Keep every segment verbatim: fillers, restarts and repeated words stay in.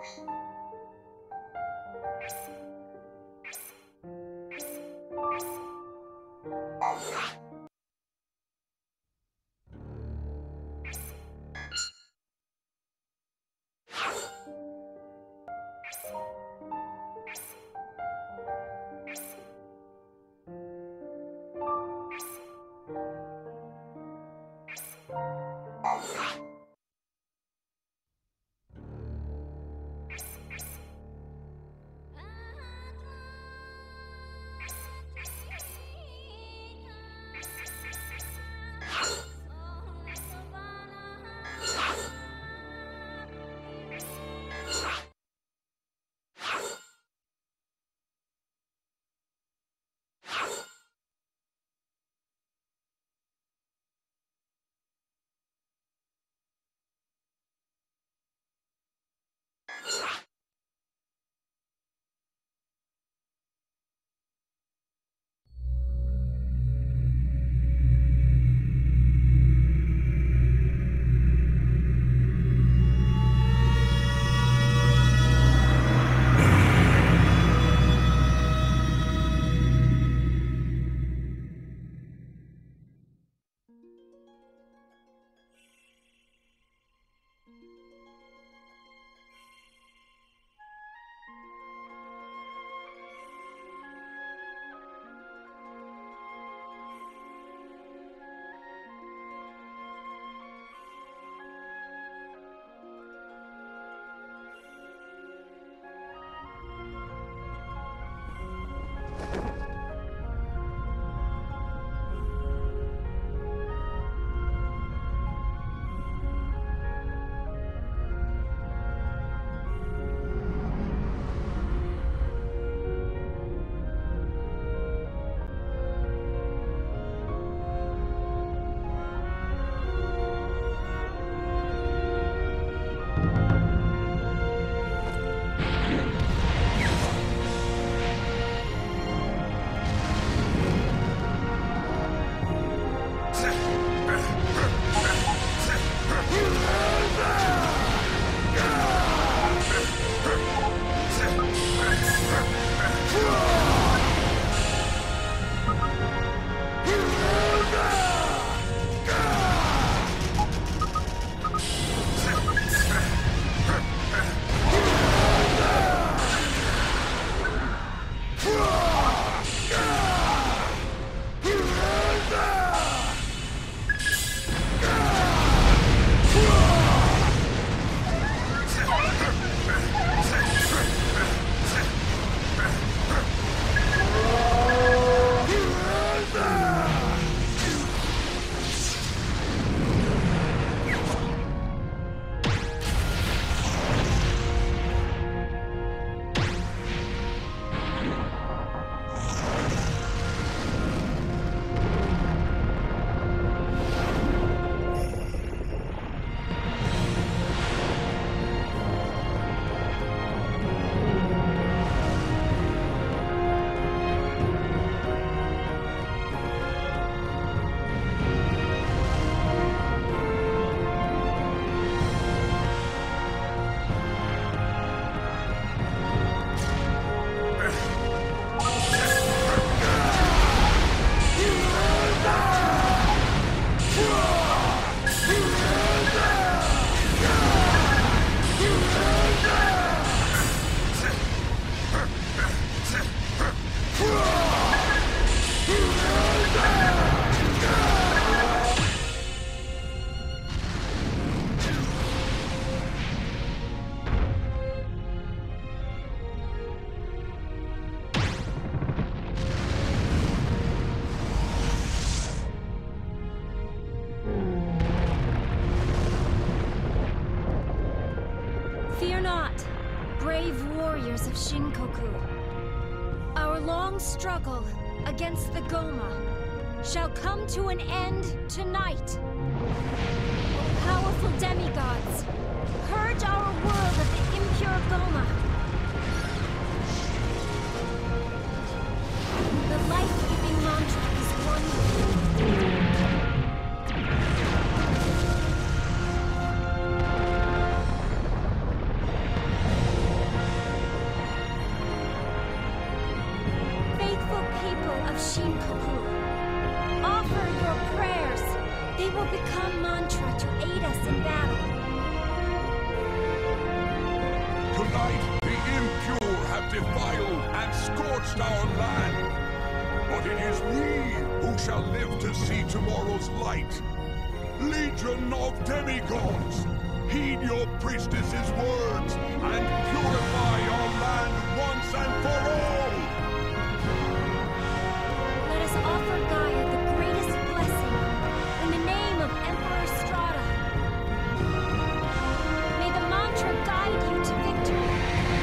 warriors of Shinkoku. Our long struggle against the Goma shall come to an end tonight. O powerful demigods, purge our world of the impure Goma. The life-giving mantra is one. of Shinkoku. Offer your prayers. They will become mantra to aid us in battle. Tonight, the impure have defiled and scorched our land. But it is we who shall live to see tomorrow's light. Legion of demigods, heed your priestess's words and purify our land once and for all! Let us offer Gaia the greatest blessing in the name of Emperor Strata. May the mantra guide you to victory.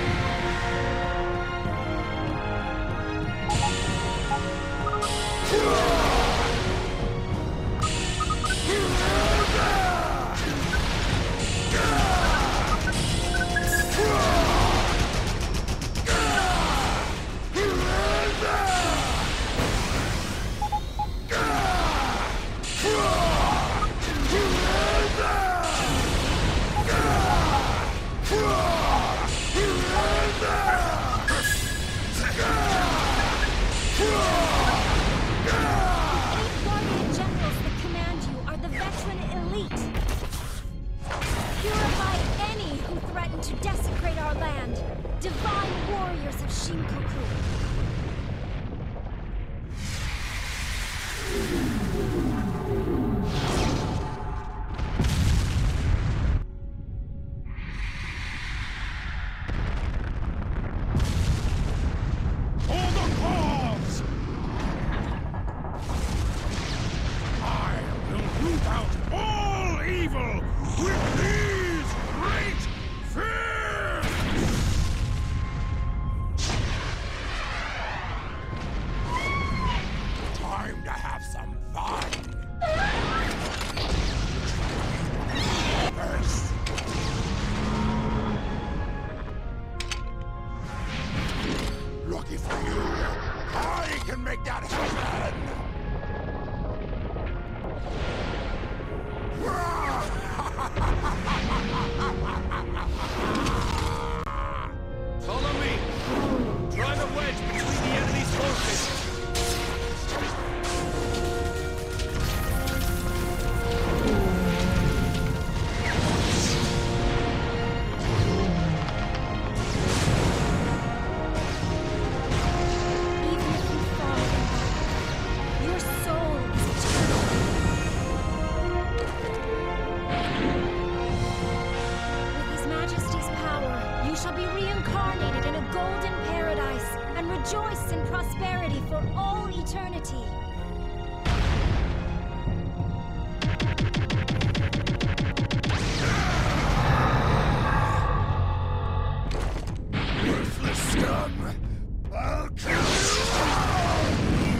To desecrate our land, divine warriors of Shinkoku. For the cause! I will root out all evil with these great time to have some fun. First. Lucky for you, I can make that happen. Follow me! Drive a wedge between the enemy's forces! Even if you fall in battle, your soul is eternal. With His Majesty's power, you shall be reincarnated in a golden paradise and rejoice in prosperity for all eternity. Worthless scum! I'll kill you all!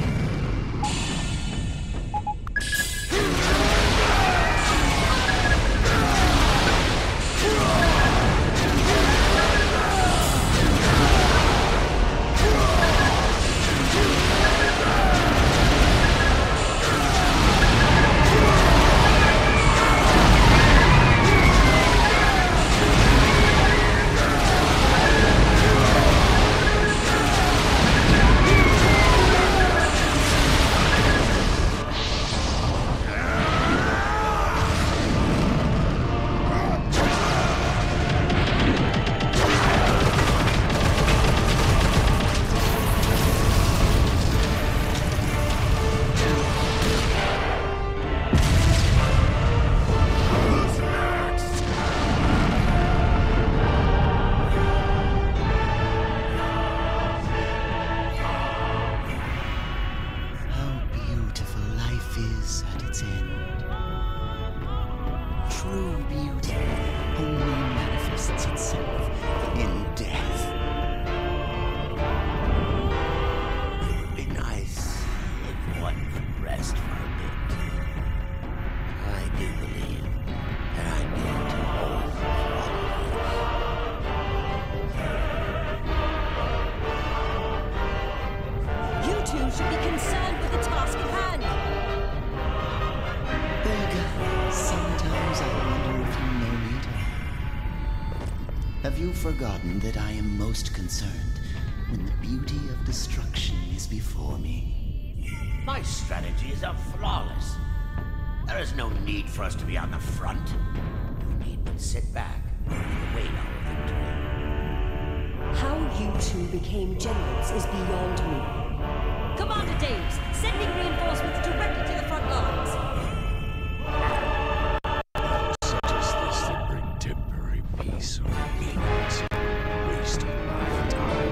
Have you forgotten that I am most concerned when the beauty of destruction is before me? My strategies are flawless. There is no need for us to be on the front. We need but sit back and wait our victory. How you two became generals is beyond me. Commander Daves, sending reinforcements directly to the front lines. Such as this that bring temporary peace or meaningless waste of my time.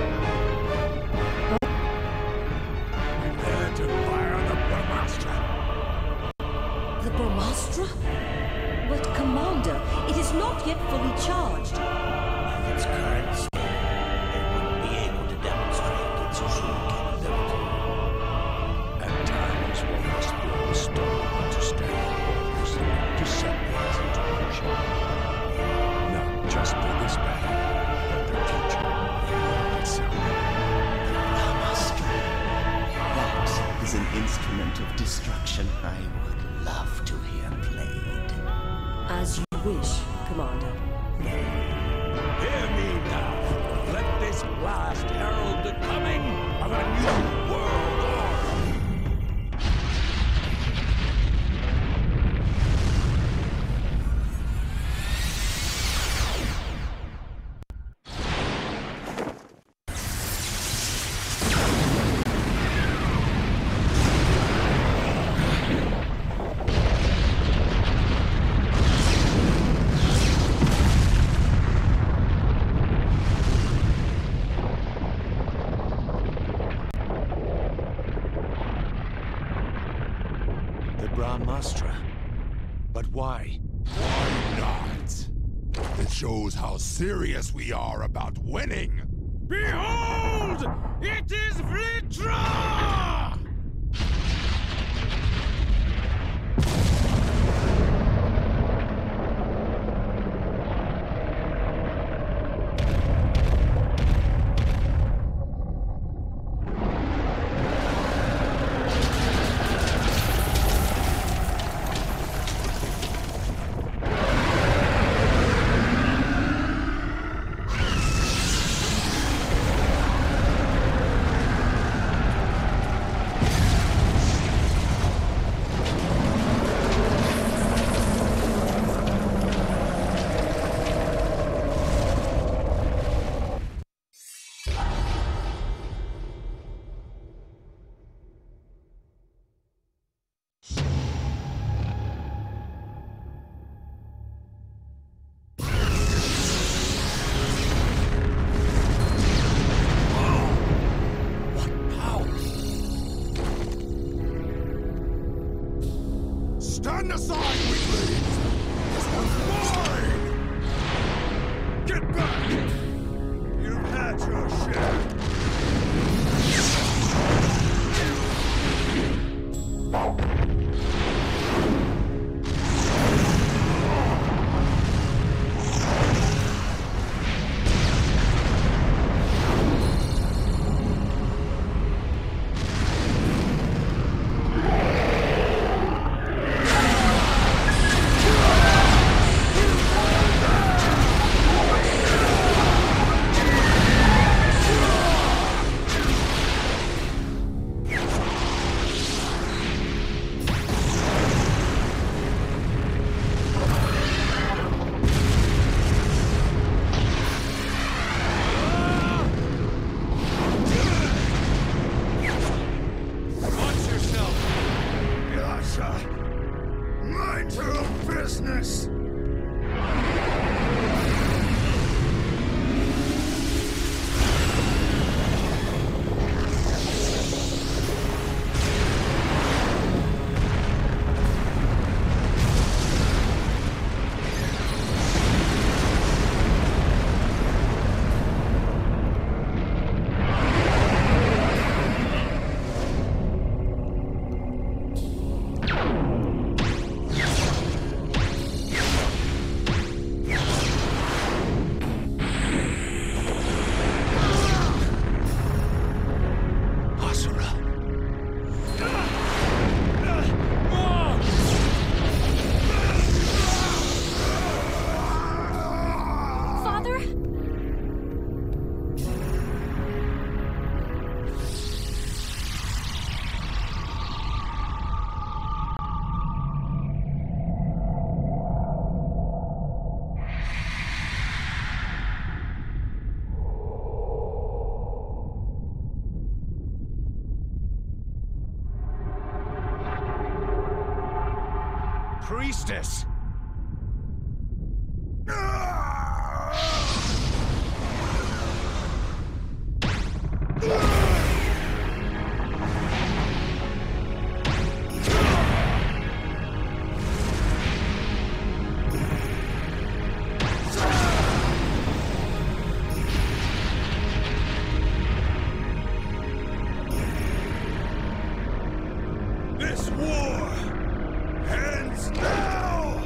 Prepare to fire the Brahmastra. The Brahmastra? But Commander, it is not yet fully charged. Of its current state, it wouldn't be able to demonstrate its true capability. At times one must build a stone understanding orders to set things into motion. Not just for this battle, but the future itself. Brahmastra. That is an instrument of destruction I would love to hear played. As you wish, Commander. Hear me now. Let this blast herald the coming of a new world order. Brahmastra. But why? Why not? It shows how serious we are about winning. Behold! It is Vlitra! Stand aside, weaklings! This one's mine! Get back! You've had your share. priestess! This war ends now!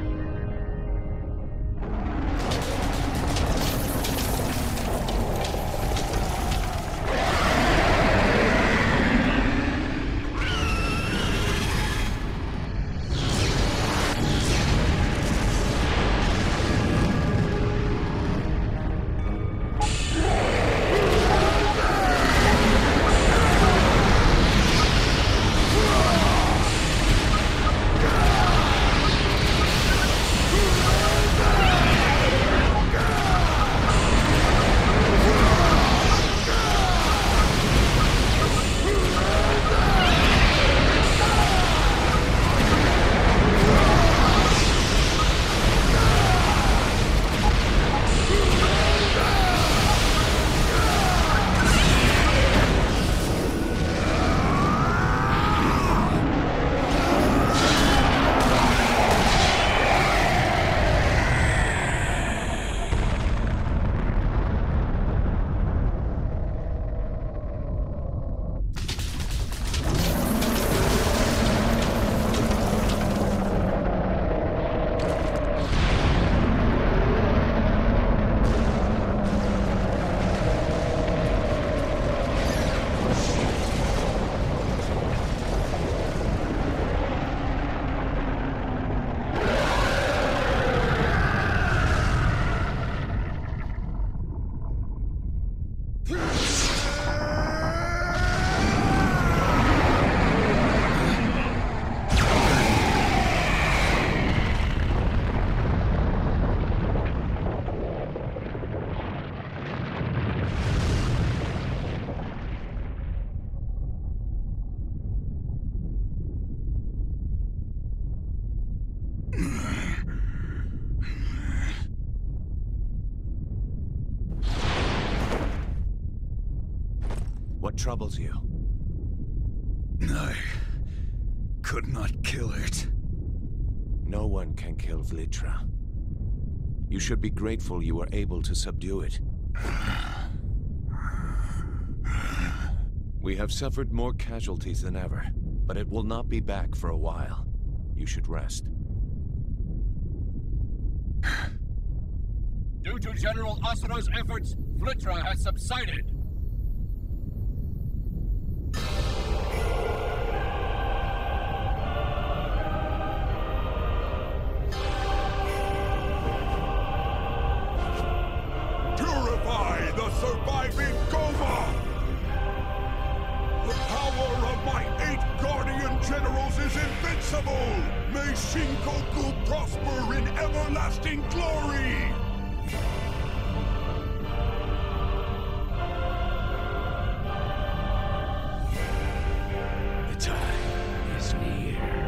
What troubles you? I could not kill it. No one can kill Vlitra. You should be grateful you were able to subdue it. We have suffered more casualties than ever, but it will not be back for a while. You should rest. Due to General Asura's efforts, Vlitra has subsided. Purify the surviving Goma! The power of my eight Guardian Generals is invincible! May Shinkoku prosper in everlasting glory! The time is near.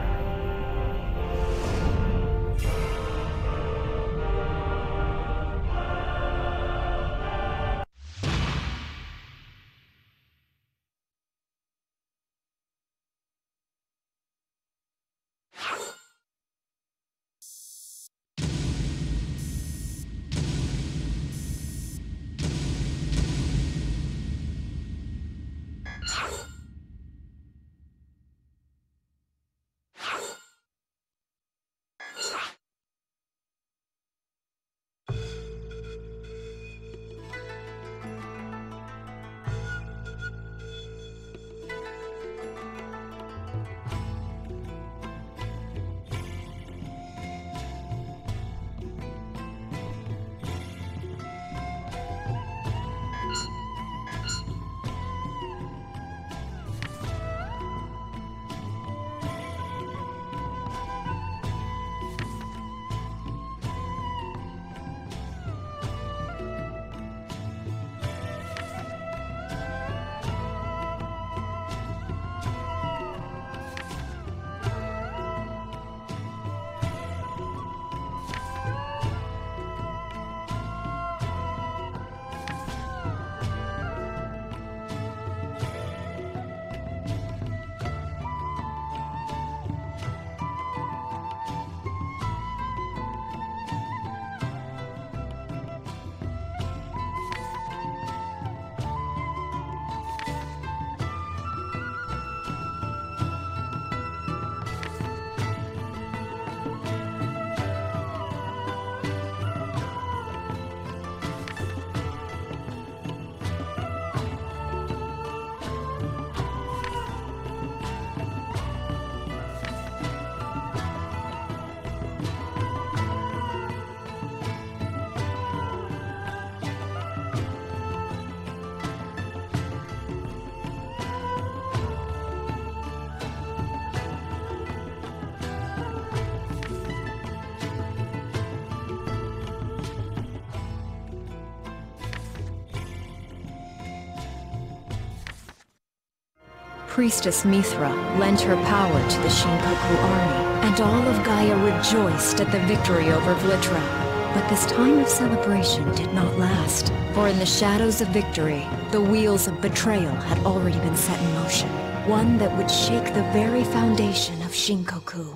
priestess Mithra lent her power to the Shinkoku army, and all of Gaia rejoiced at the victory over Vlitra. But this time of celebration did not last, for in the shadows of victory, the wheels of betrayal had already been set in motion, one that would shake the very foundation of Shinkoku.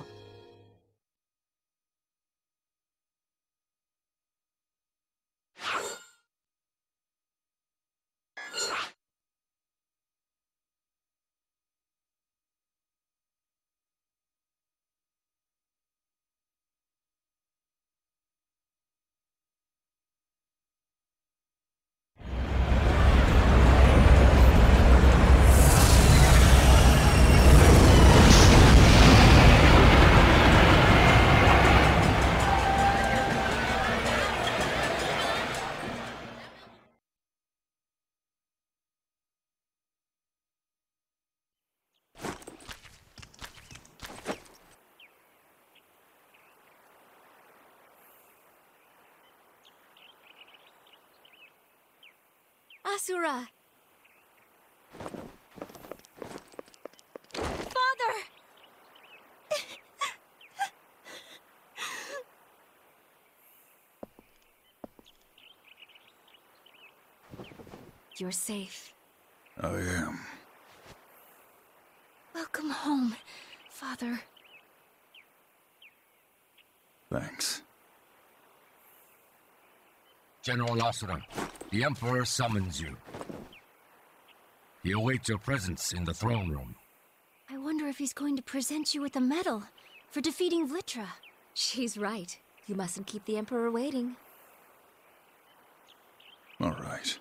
Asura! Father! You're safe. I am. Welcome home, Father. Thanks. General Asura, the Emperor summons you. He awaits your presence in the throne room. I wonder if he's going to present you with a medal for defeating Vlitra. She's right. You mustn't keep the Emperor waiting. All right.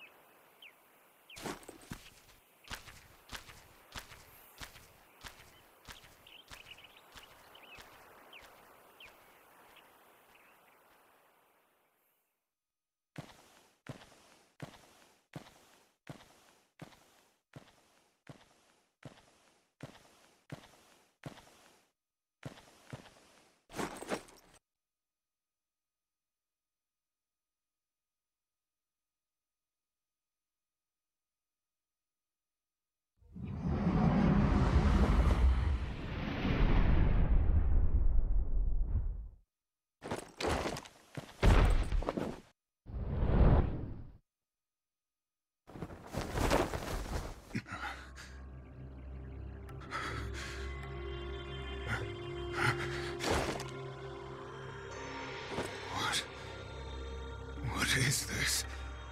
What is this?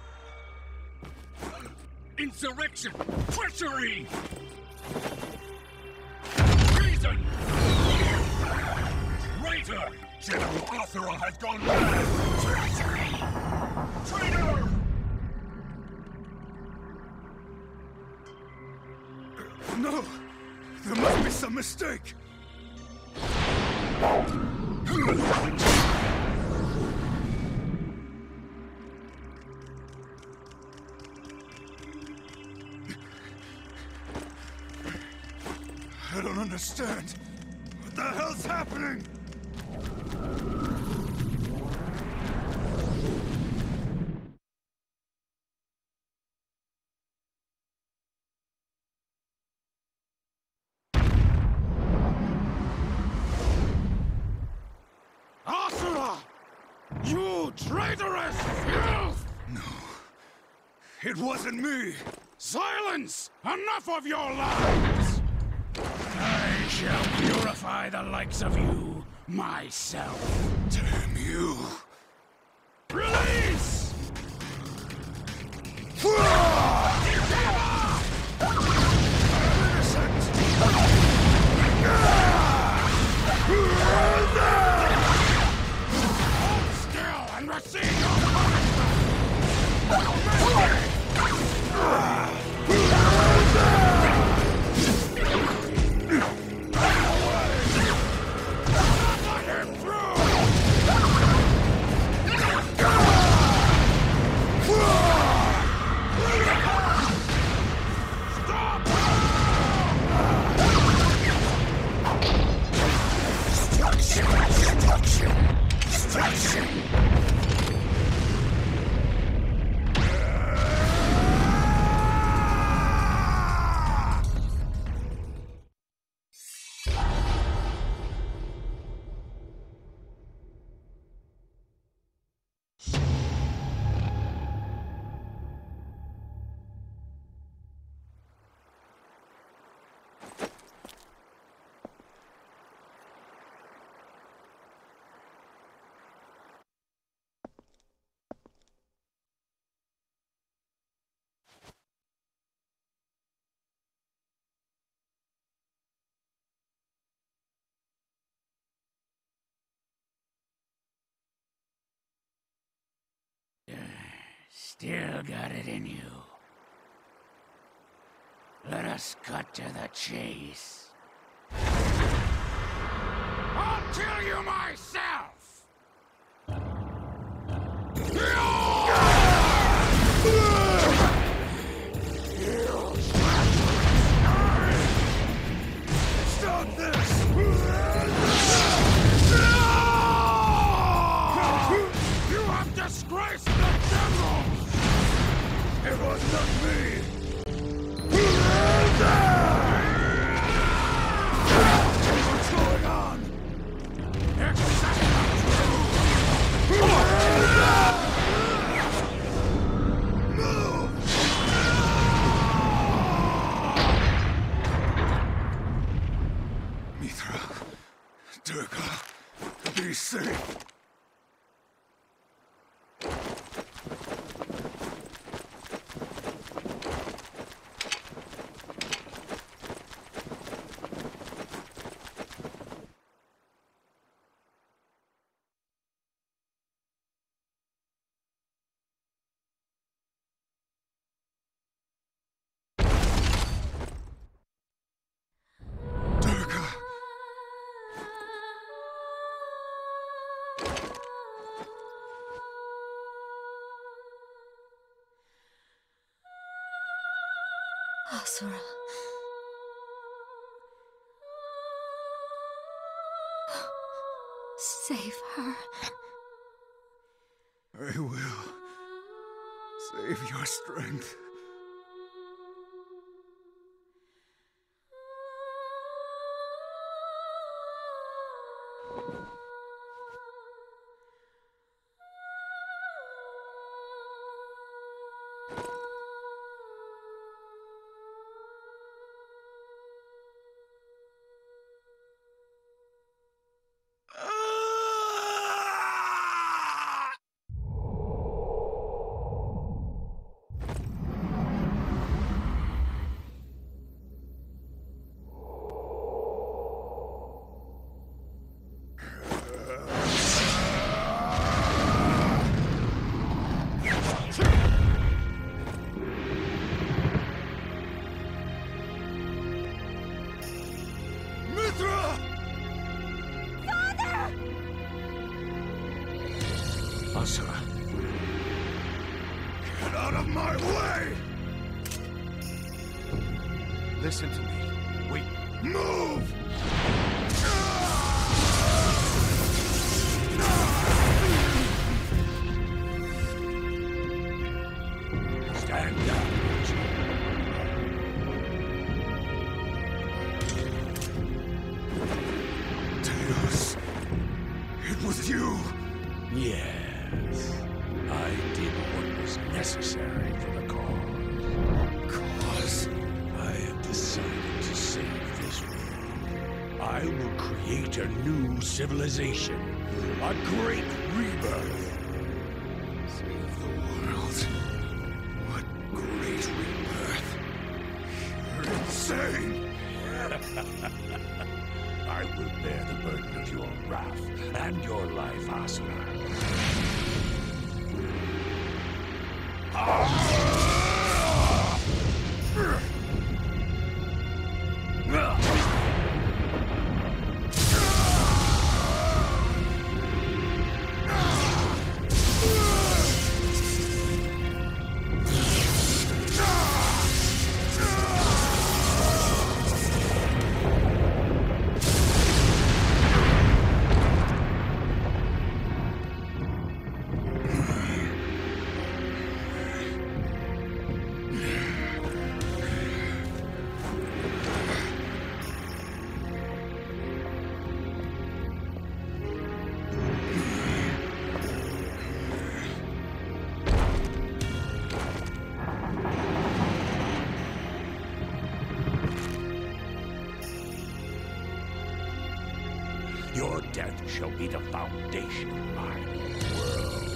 Insurrection! Treachery! Treason! Traitor! General Asura has gone mad! Treachery! Traitor! No! There must be some mistake! I don't understand. What the hell's happening? Asura! You traitorous filth! No. It wasn't me! Silence! Enough of your lies! I shall purify the likes of you myself. Damn you! Release! Hold still and receive your punishment! Still got it in you. Let us cut to the chase. I'll kill you myself! Stop this! You have disgraced the general! It was not me! What's going on? Mithra, Durga, be safe. Asura. Save her. I will. Save your strength. Asura. Get out of my way! Listen to me. Wait. Move! Stand down. Talos, it was you. Yes, I did what was necessary for the cause. Cause? I have decided to save this world. I will create a new civilization, a great rebirth. Save the world. What great rebirth. You're insane. I will bear the burden of your wrath and your life, Asuna. Your death shall be the foundation of my new world.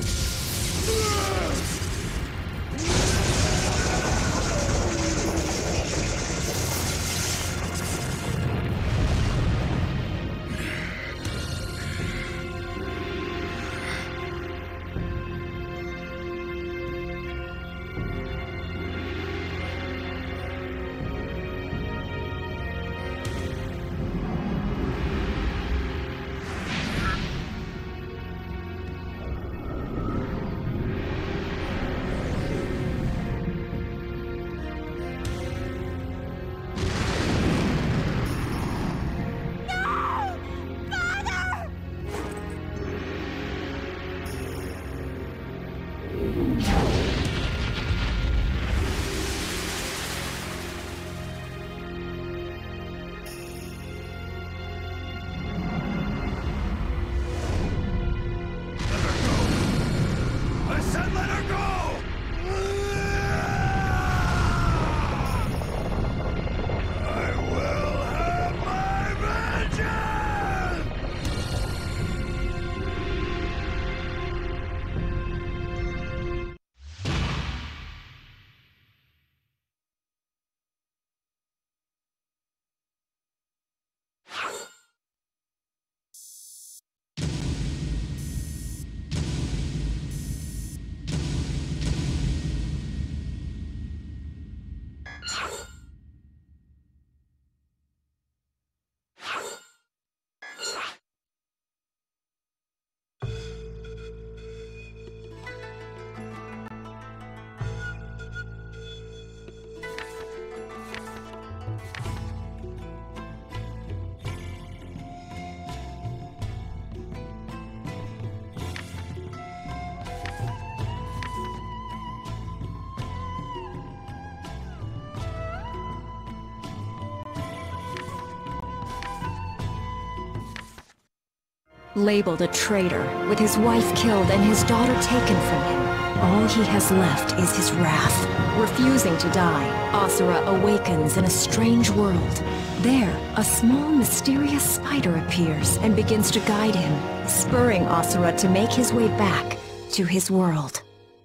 Labeled a traitor, with his wife killed and his daughter taken from him, all he has left is his wrath. Refusing to die, Asura awakens in a strange world. There, a small, mysterious spider appears and begins to guide him, spurring Asura to make his way back to his world.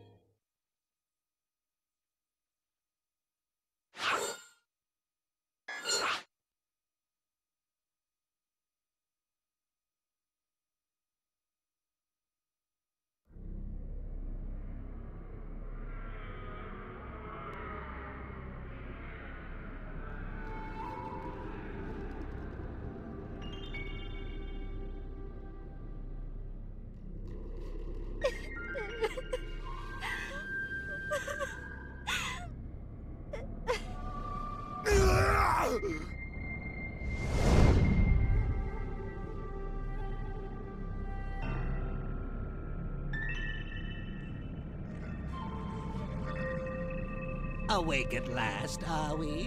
Awake at last, are we?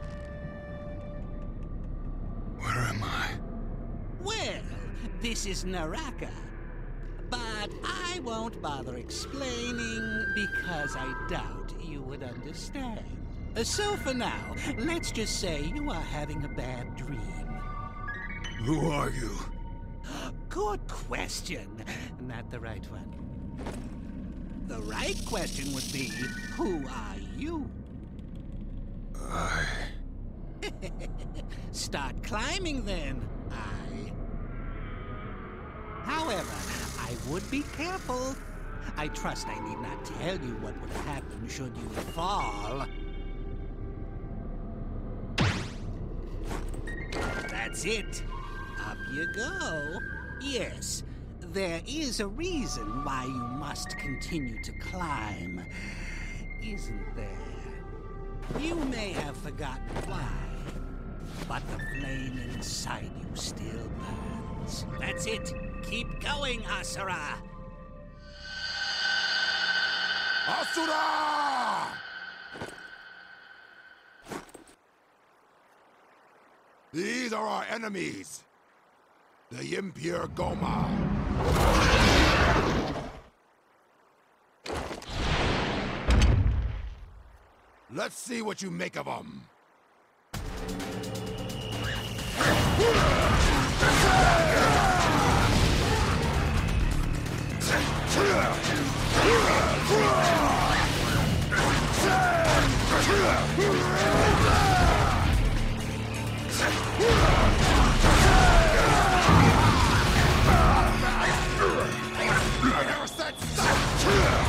Where am I? Well, this is Naraka. But I won't bother explaining because I doubt you would understand. So for now, let's just say you are having a bad dream. Who are you? Good question. Not the right one. The right question would be, who are you? I... Start climbing then, I. However, I would be careful. I trust I need not tell you what would happen should you fall. That's it. Up you go. Yes, there is a reason why you must continue to climb, isn't there? You may have forgotten why, but the flame inside you still burns. That's it. Keep going, Asura! Asura! These are our enemies. The impure Goma. Let's see what you make of them. I never said stop!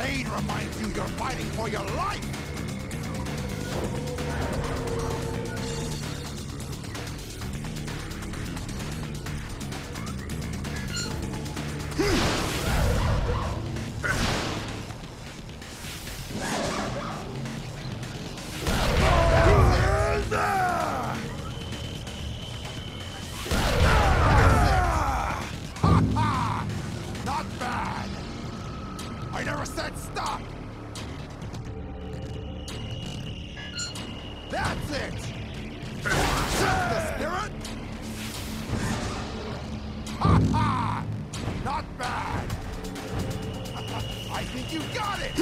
pain reminds you you're fighting for your life! That's it! That's the spirit? Ha ha! Not bad! I think you got it!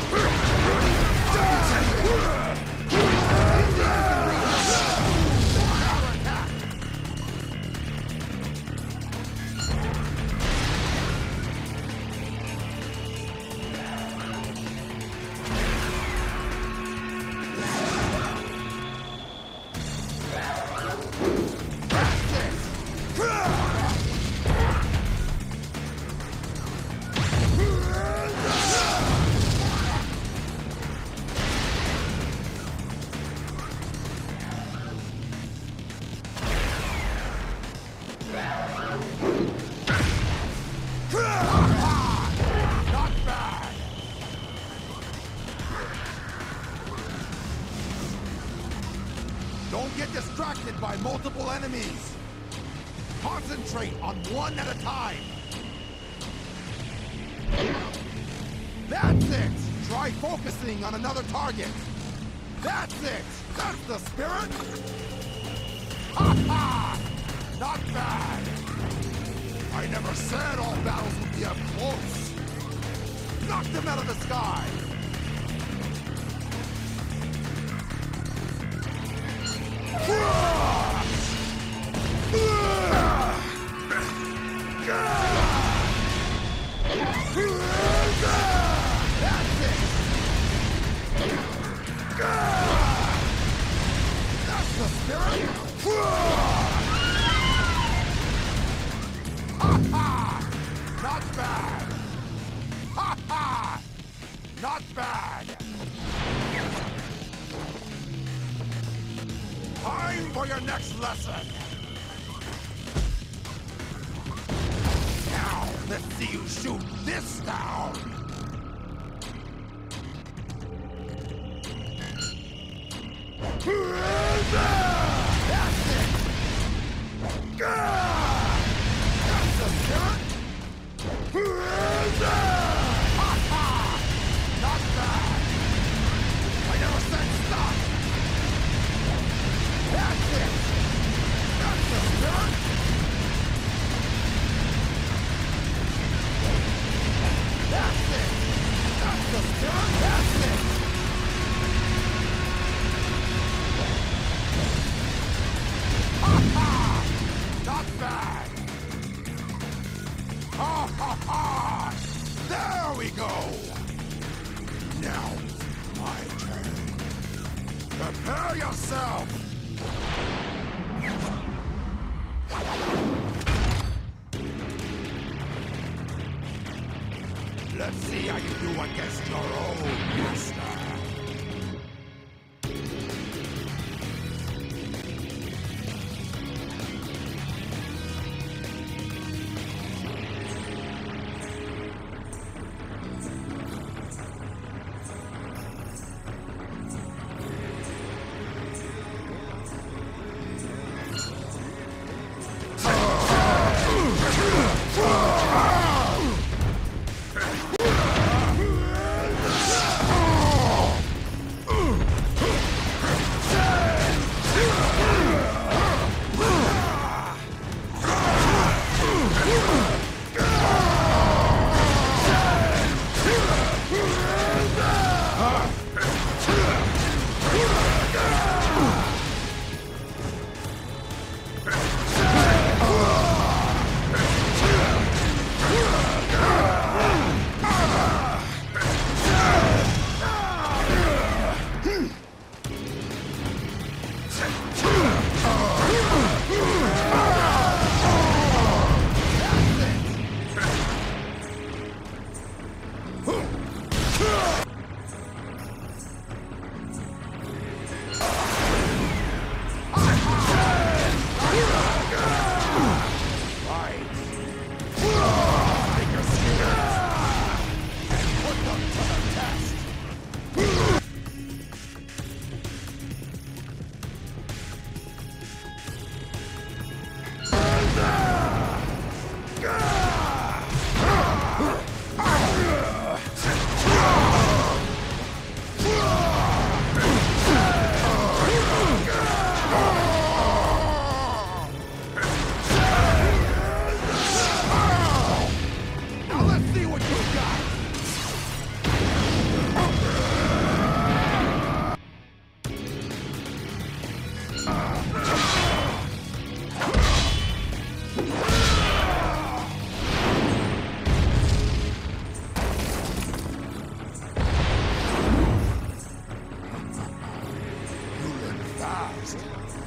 Don't get distracted by multiple enemies. Concentrate on one at a time. That's it! Try focusing on another target. That's it! That's the spirit! Ha ha! Not bad! I never said all battles would be up close. Knock them out of the sky! That's it! That's the spirit! Ha ha! Not bad! Ha ha! Not bad! Time for your next lesson! Now, let's see you shoot this down! That's it! That's the spirit! Ha ha! Not bad! I never said stop! That's it! That's the spirit! That's it! That's the spirit! That's it! Ha ha! Not bad! Ha ha ha! There we go! Now it's my turn. Prepare yourself! Let's see how you do against your own master. Oh!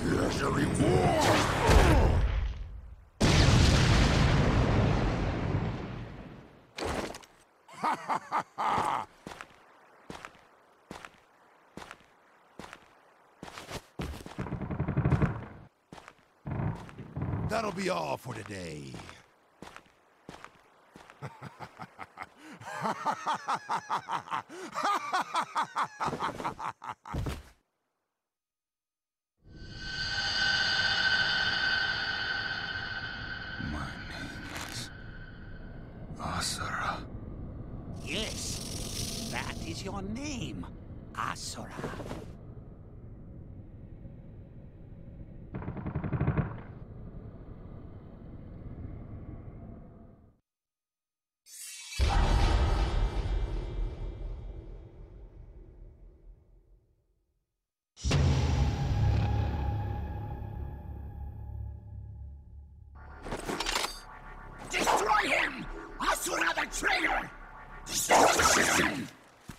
Here's a reward! Ha ha ha ha! That'll be all for today. My name is Asura. Yes, that is your name, Asura. Destroy him! Asura the traitor! Destroy him!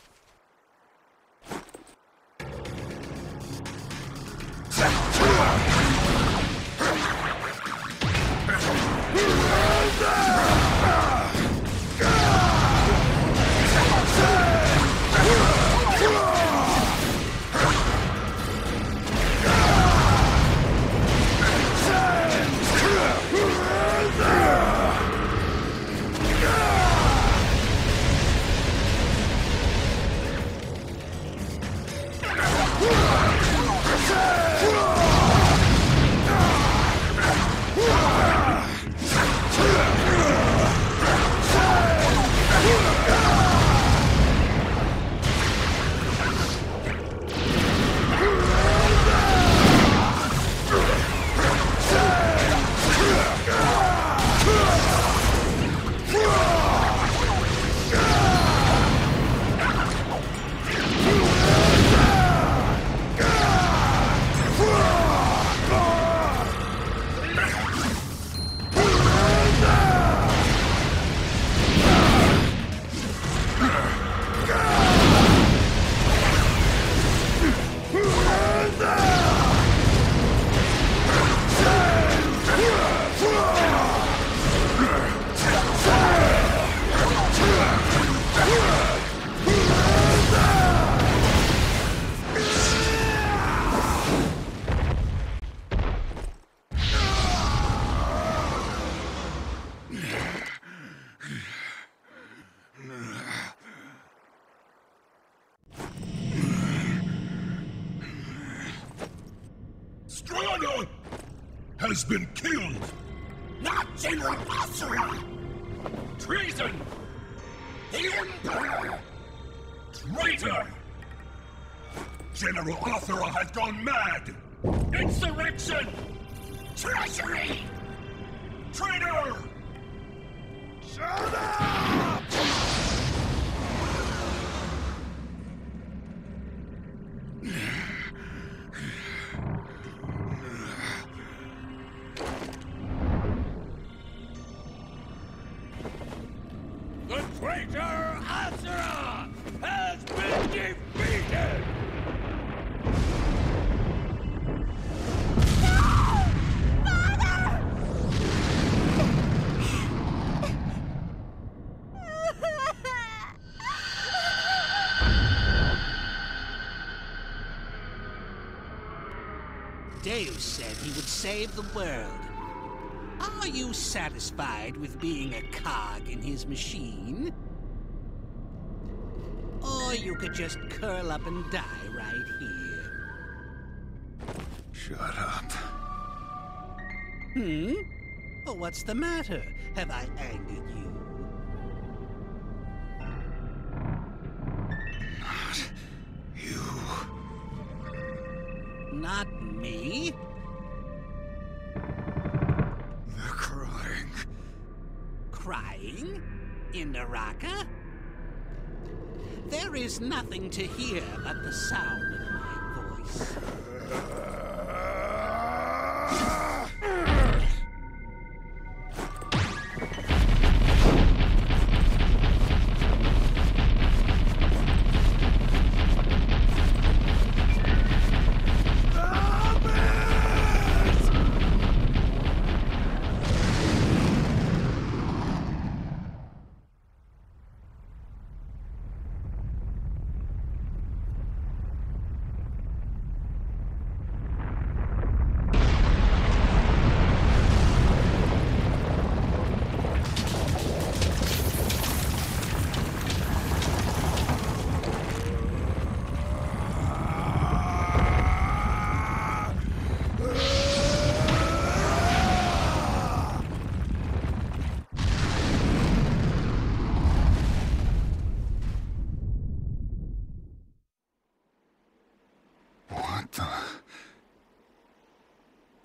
Strahd has been killed! Not General Asura! Treason! The Emperor! Traitor! General Asura has gone mad! Insurrection! Treachery! Traitor! Shut up! The traitor Asura has been defeated! Deus said he would save the world. Are you satisfied with being a cog in his machine? Or you could just curl up and die right here. Shut up. Hmm? Oh, what's the matter? Have I angered you? Not you. Not me? They're crying. Crying? In Naraka? There is nothing to hear but the sound of my voice.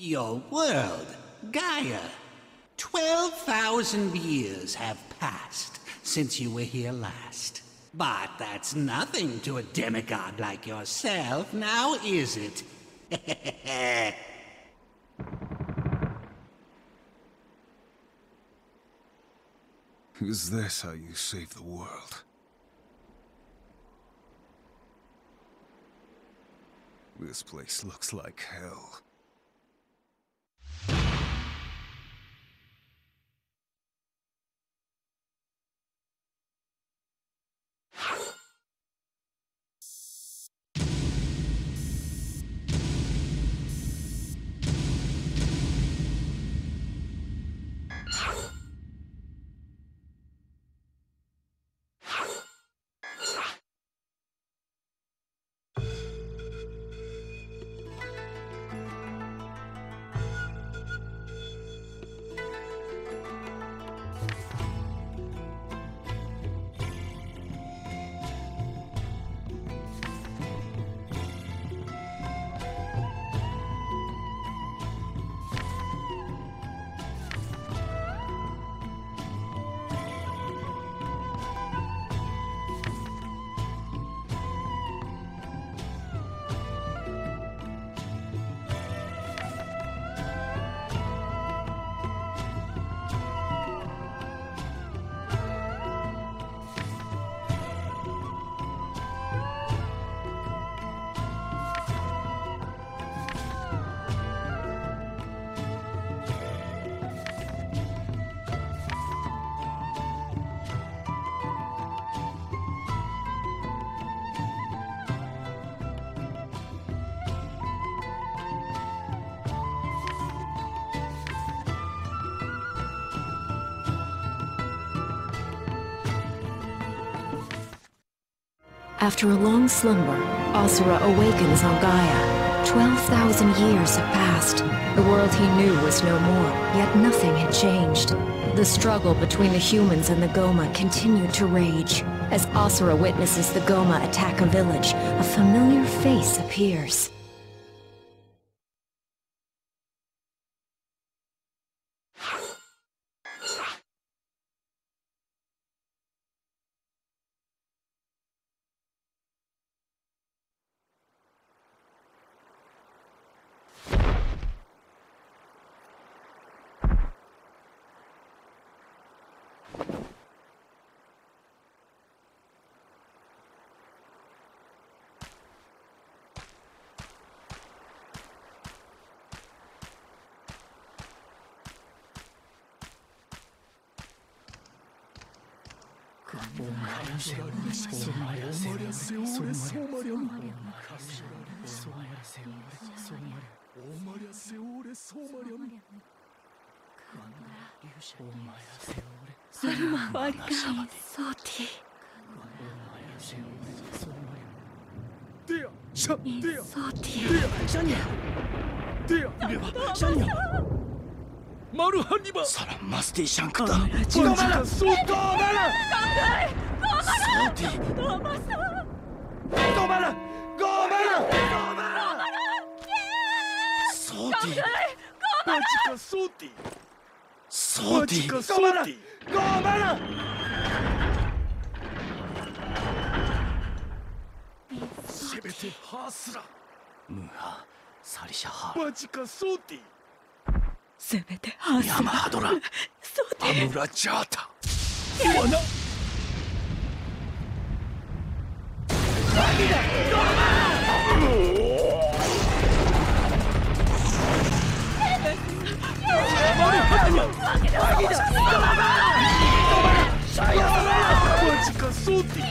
Your world, Gaia. Twelve thousand years have passed since you were here last. But that's nothing to a demigod like yourself, now is it? Is this how you save the world? This place looks like hell. After a long slumber, Asura awakens on Gaia. Twelve thousand years have passed. The world he knew was no more, yet nothing had changed. The struggle between the humans and the Goma continued to rage. As Asura witnesses the Goma attack a village, a familiar face appears. 사람 마스티 샹크다. 꼬마라! 꼬마라! 소티! 꼬마라! 꼬마라! 소티! 마지카 소티! 소티! 꼬마라! 꼬마라! 세베테 하스라! 무하 사리샤 하. 마지카 소티! せめてハースヤマハドラそうでアムラジャータワナマジかソーティ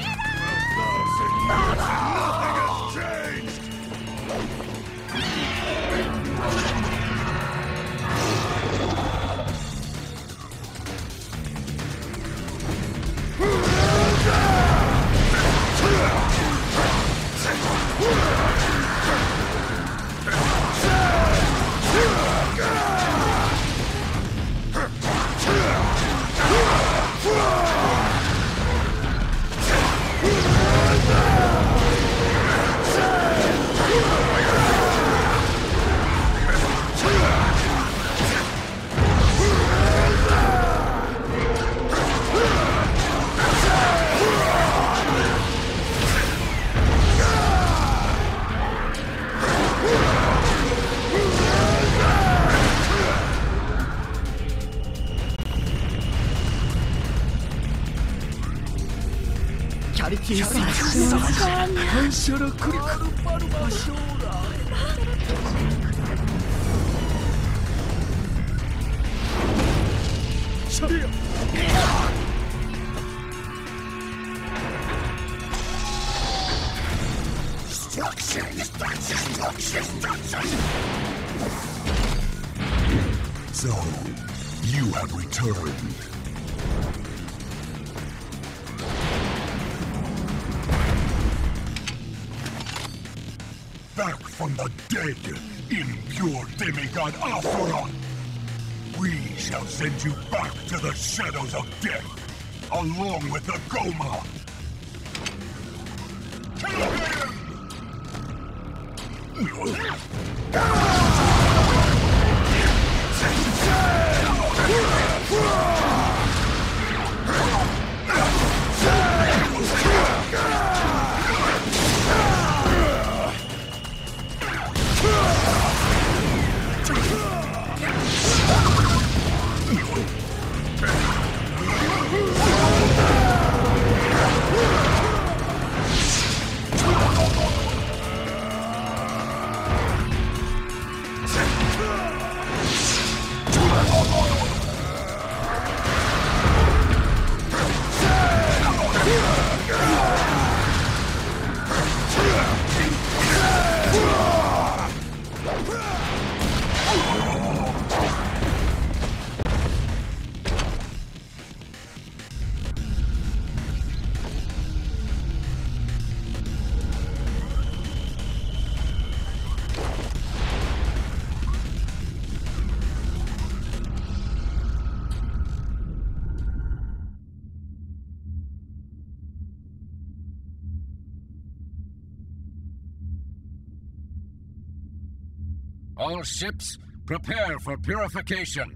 反射力シャリアDestruction! Destruction! Destruction! So, you have returned. Back from the dead, impure demigod Asura! We shall send you back to the shadows of death, along with the Goma! All ships, prepare for purification.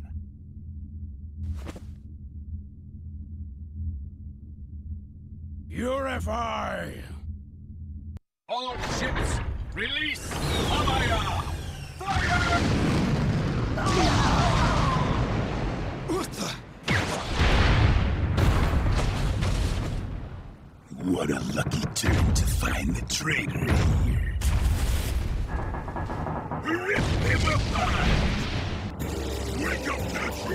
Purify! All ships, release Amaya! Fire! What the? What a lucky turn to find the traitor here. Rip him apart! Wake up,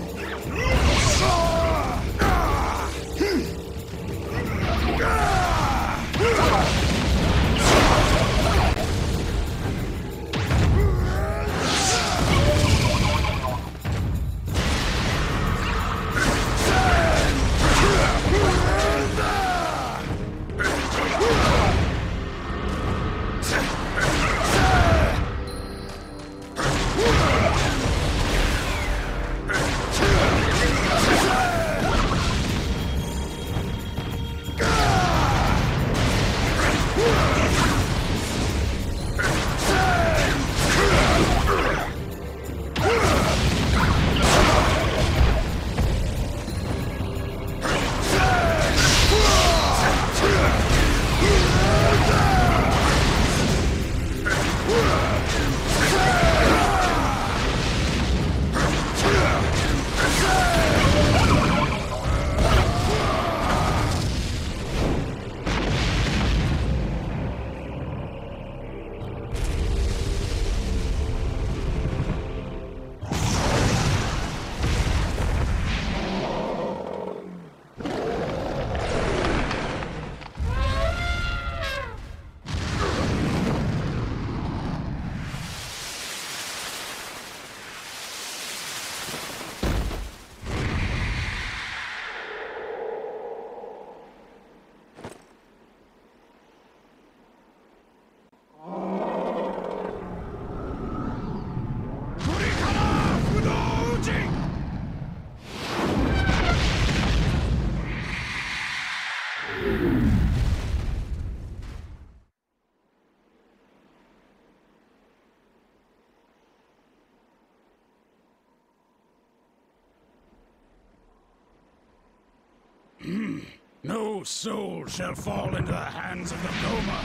No soul shall fall into the hands of the Goma.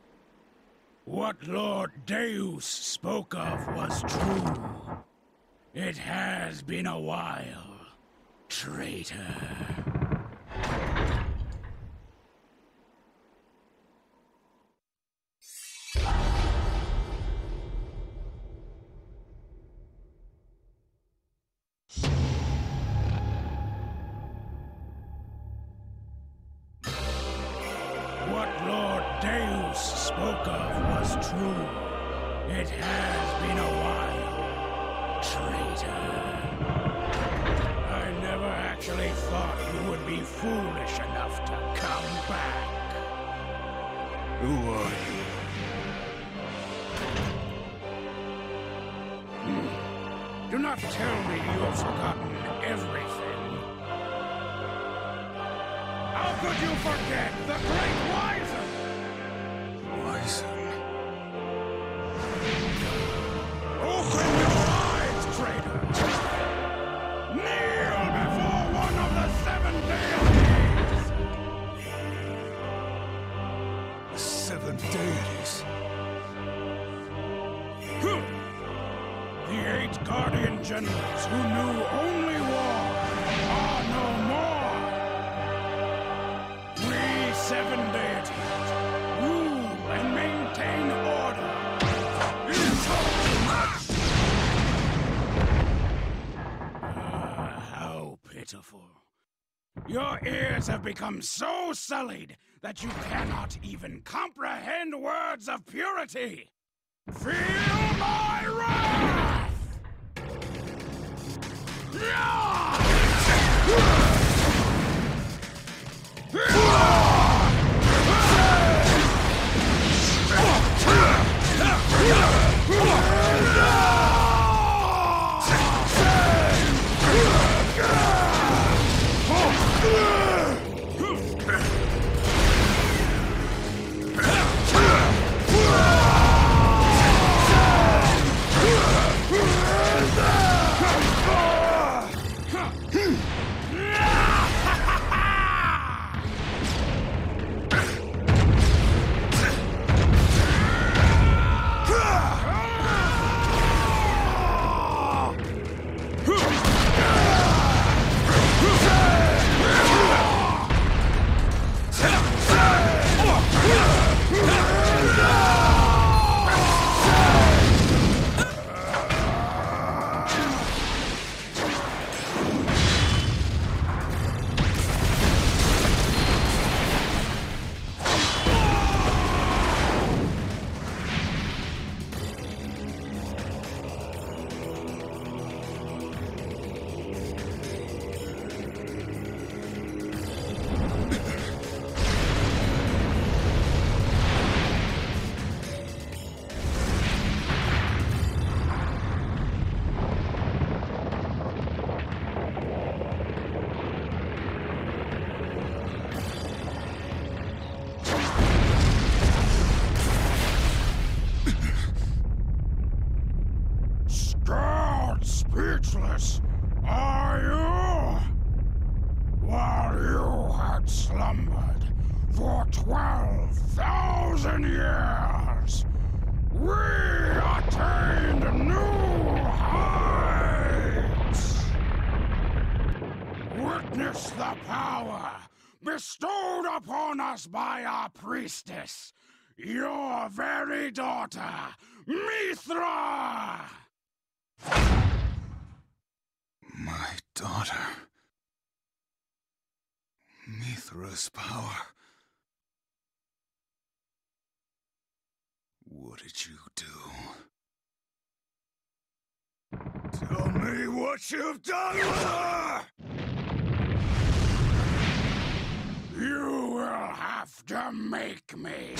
What Lord Deus spoke of was true. It has been a while, traitor. What Lord Deus spoke of was true. It has been a while, traitor. I never actually thought you would be foolish enough to come back. Who are you? Hmm. Do not tell me you have forgotten everything. How could you forget the Great Wizen? Wizen? Open your eyes, traitor! Kneel before one of the seven deities! The seven deities? The eight guardian generals who knew only war are no more! We seven deities rule and maintain order! Uh, how pitiful. Your ears have become so sullied that you cannot even comprehend words of purity! Feel my wrath! Speechless, are you? While you had slumbered for twelve thousand years, we attained new heights! Witness the power bestowed upon us by our priestess, your very daughter, Mithra! My daughter. Mithra's power. What did you do? Tell me what you've done with her! You will have to make me.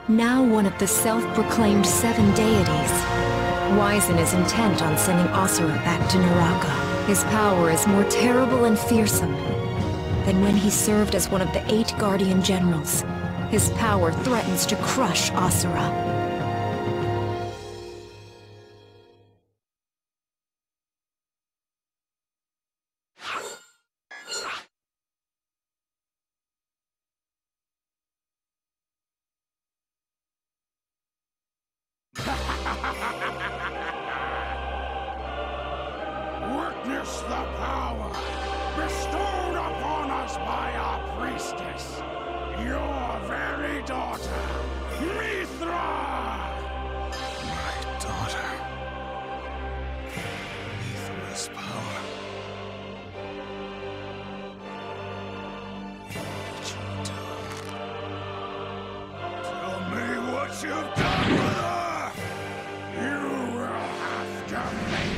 now one of the self-proclaimed seven deities. Wyzen is intent on sending Asura back to Naraka. His power is more terrible and fearsome than when he served as one of the eight Guardian Generals. His power threatens to crush Asura. Witness the power bestowed upon us by our priestess, your very daughter, Mithra! My daughter. Mithra's power. What did you do? Tell me what you've done with her! You will have to make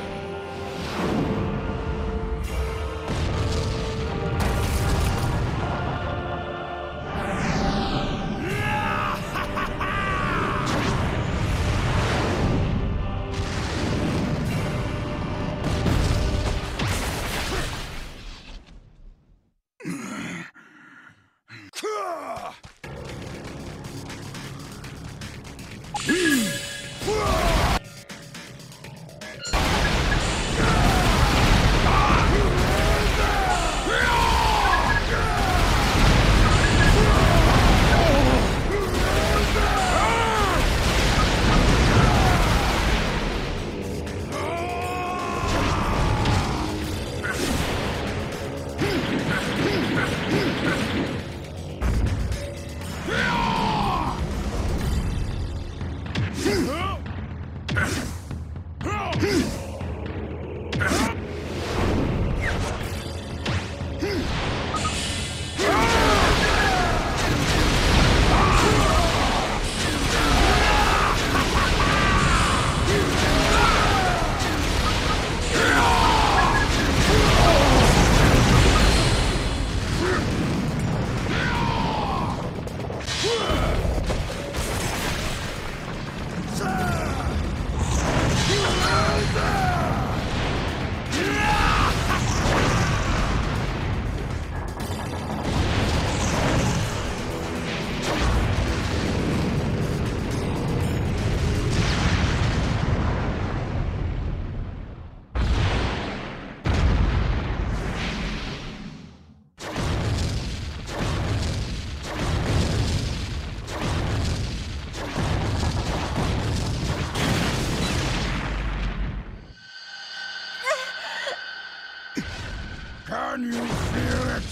Can you feel it?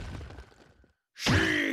She...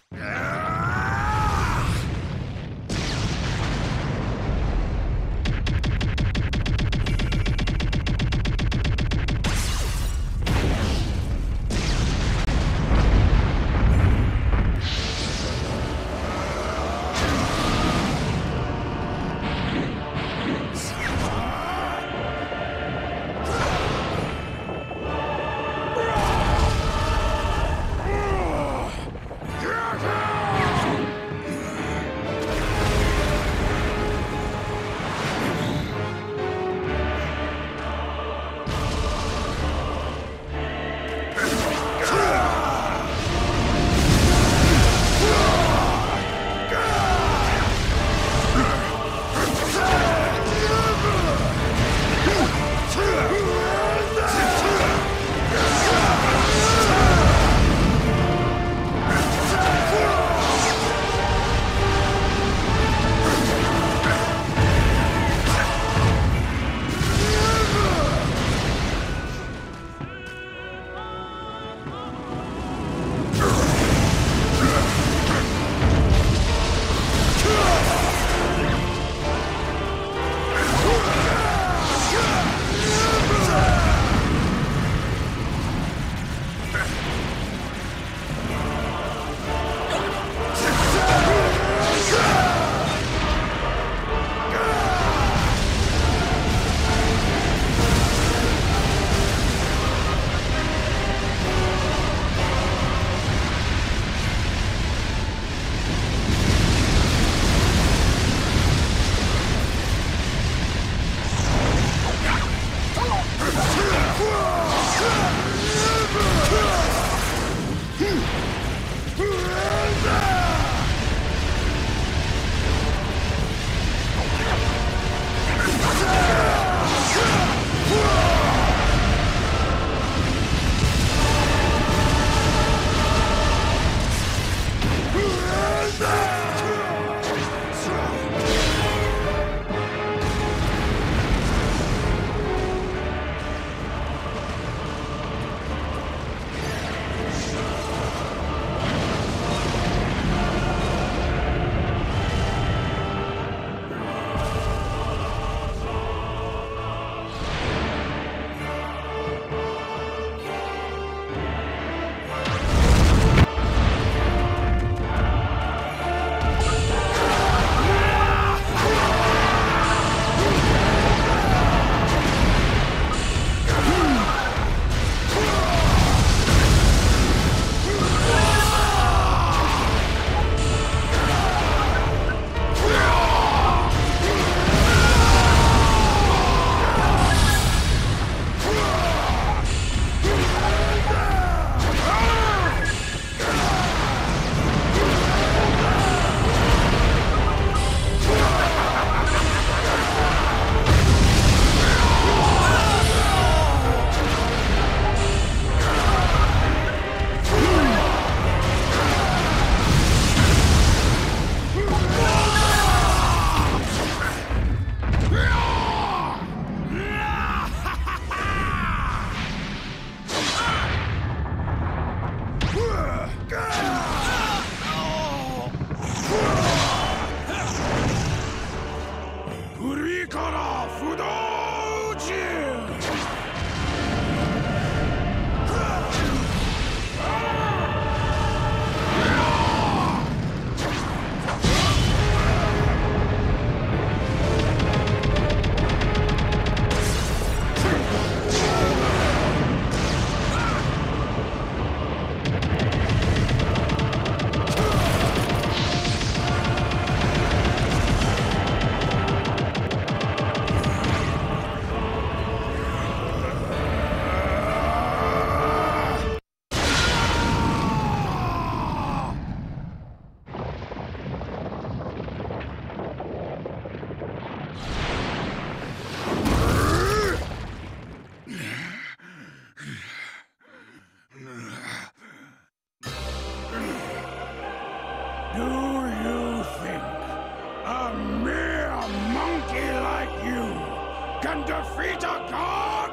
Do you think a mere monkey like you can defeat a god?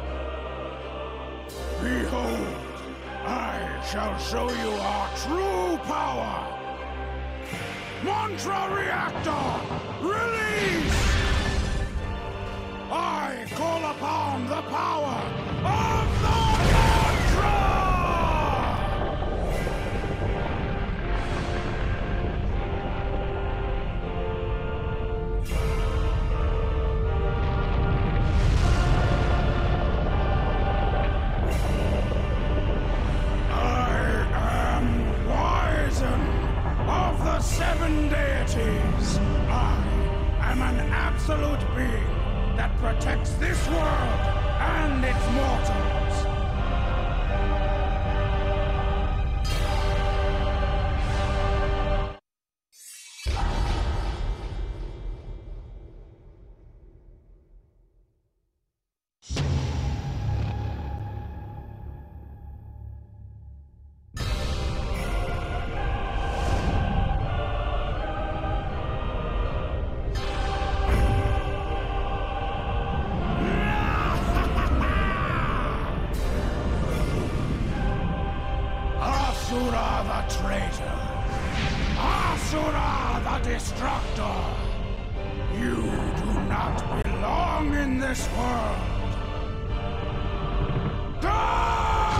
Behold, I shall show you our true power. Mantra Reactor, release! I call upon the power of the Mantra! Seven deities. I am an absolute being that protects this world and its mortals. Asura the traitor! Asura the destructor! You do not belong in this world! Die!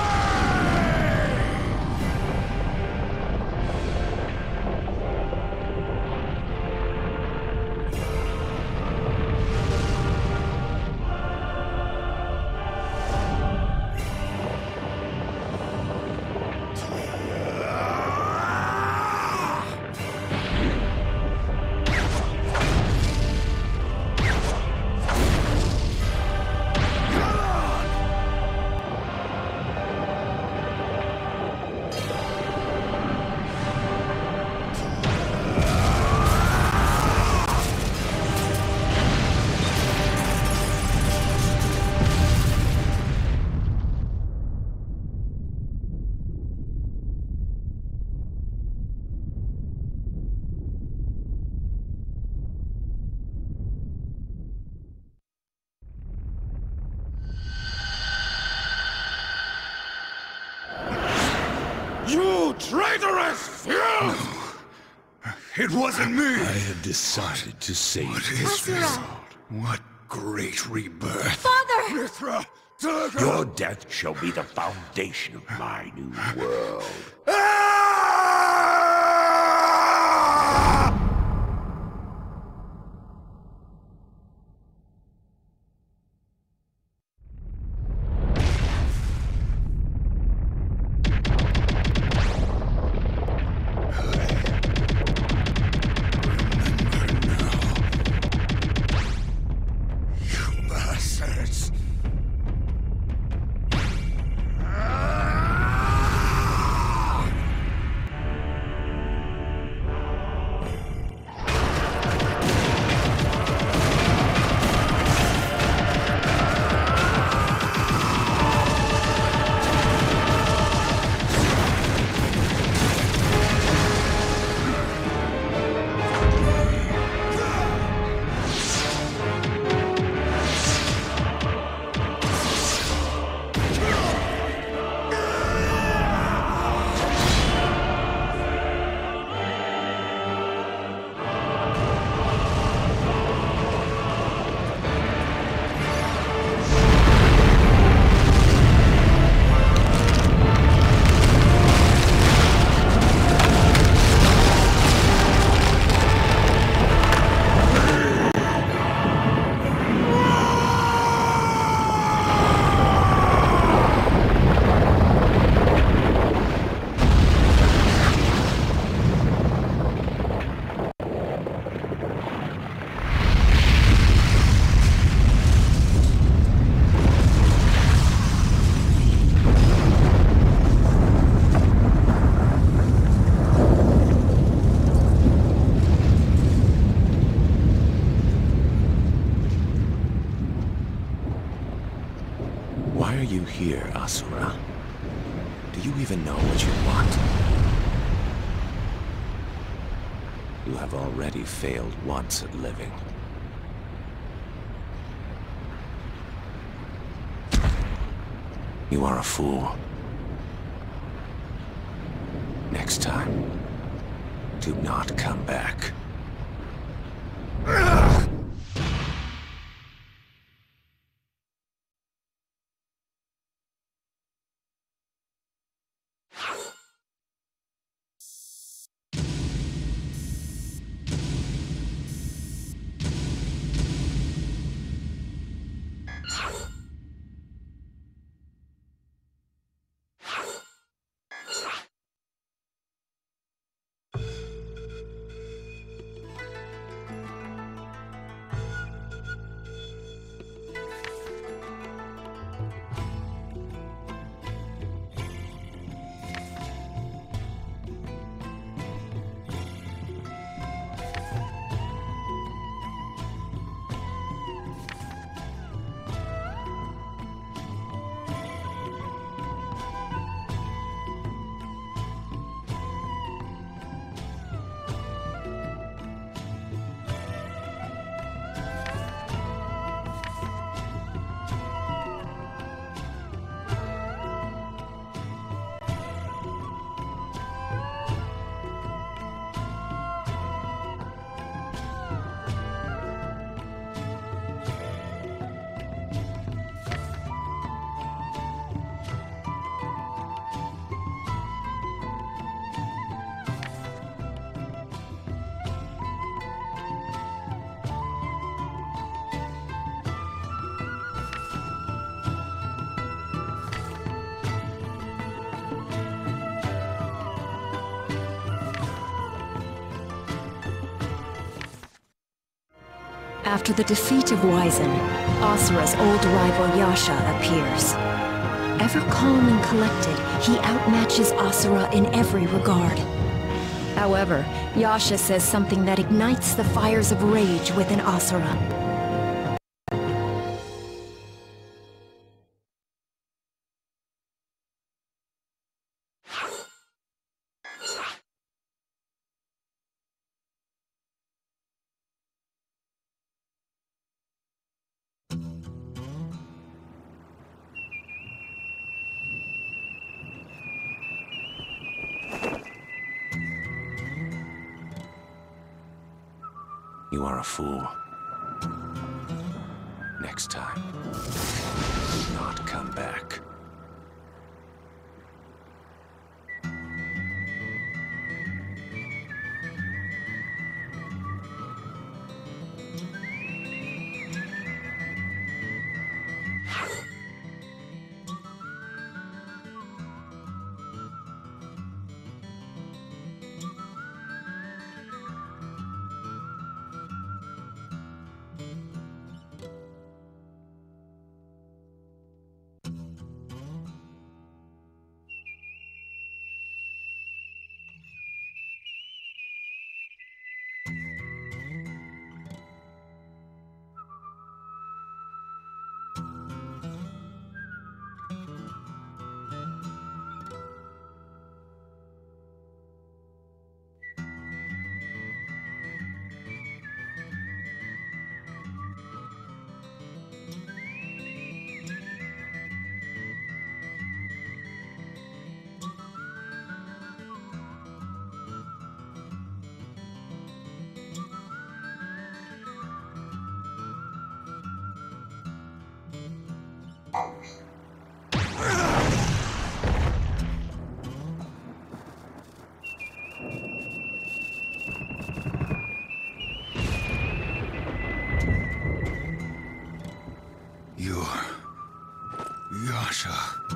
You traitorous filth! No, it wasn't me! I had decided to save What you. is this? What great rebirth! Father! Mithra! Durga! Your death shall be the foundation of my new world. Why are you here, Asura? Do you even know what you want? You have already failed once at living. You are a fool. Next time, do not come back. After the defeat of Wyzen, Asura's old rival Yasha appears. Ever calm and collected, he outmatches Asura in every regard. However, Yasha says something that ignites the fires of rage within Asura. You are a fool. Next time, do not come back. Yasha.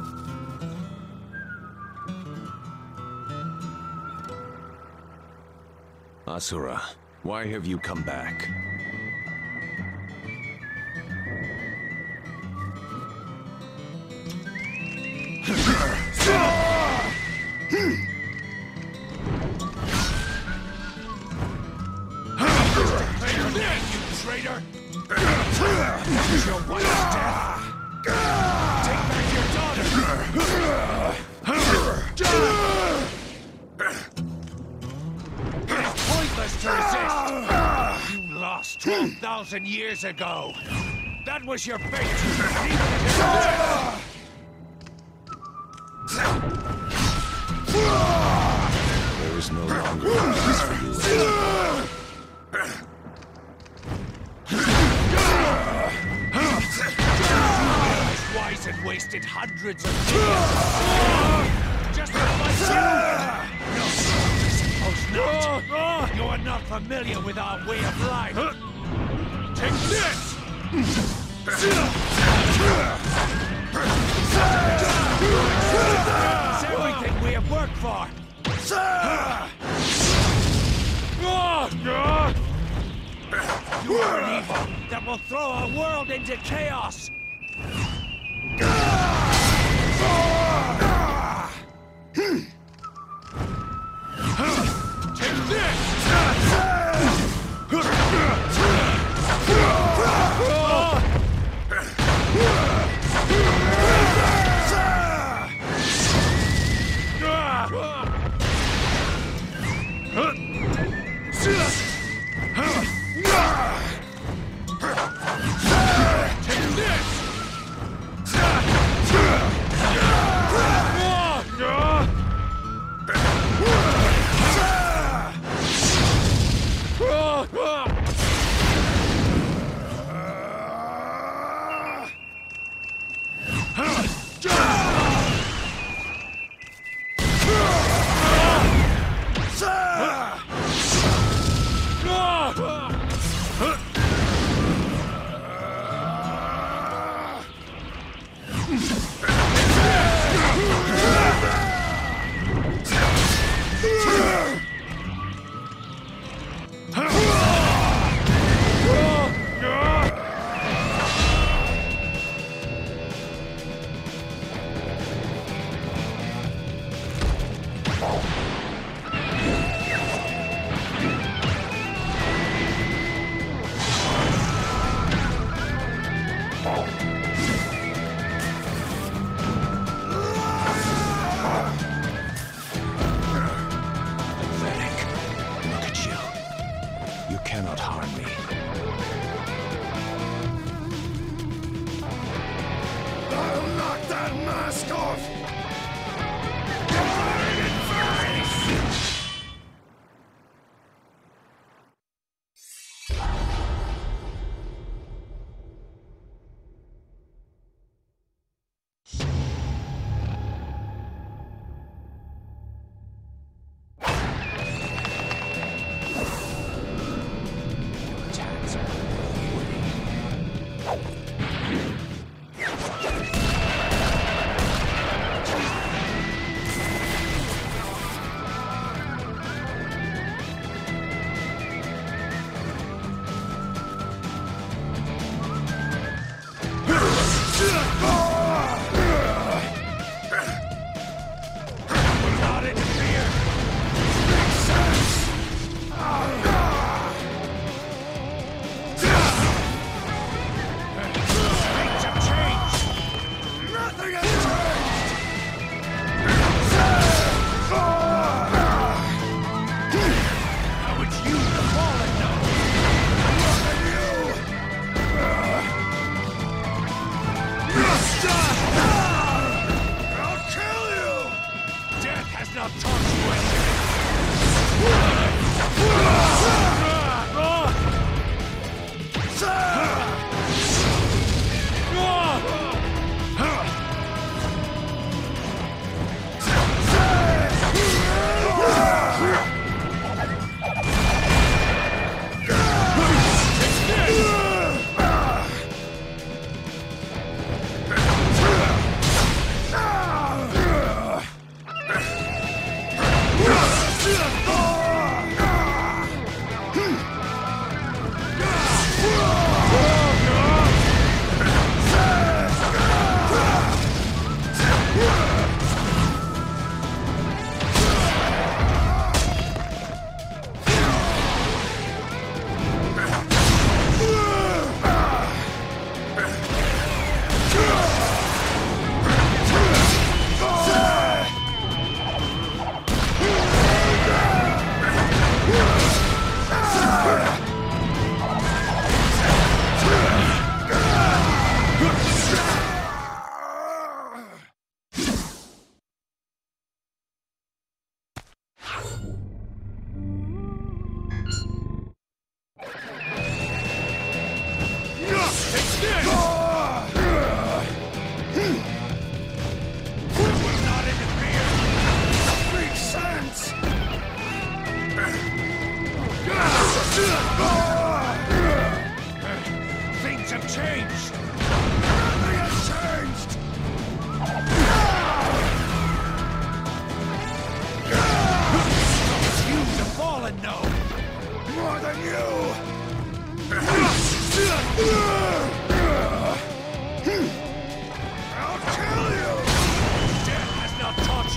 Asura, why have you come back? Traitor! Your wife's death! Take back your daughter! It's pointless to twelve thousand years ago. That was your fate. There is no longer a place for you. Wise and wasted hundreds of years. Just to fight you. No, I suppose not. You are not familiar with our way of life. Take this! It's everything we have worked for. You are an evil that will throw our world into chaos. Take this!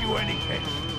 you anything.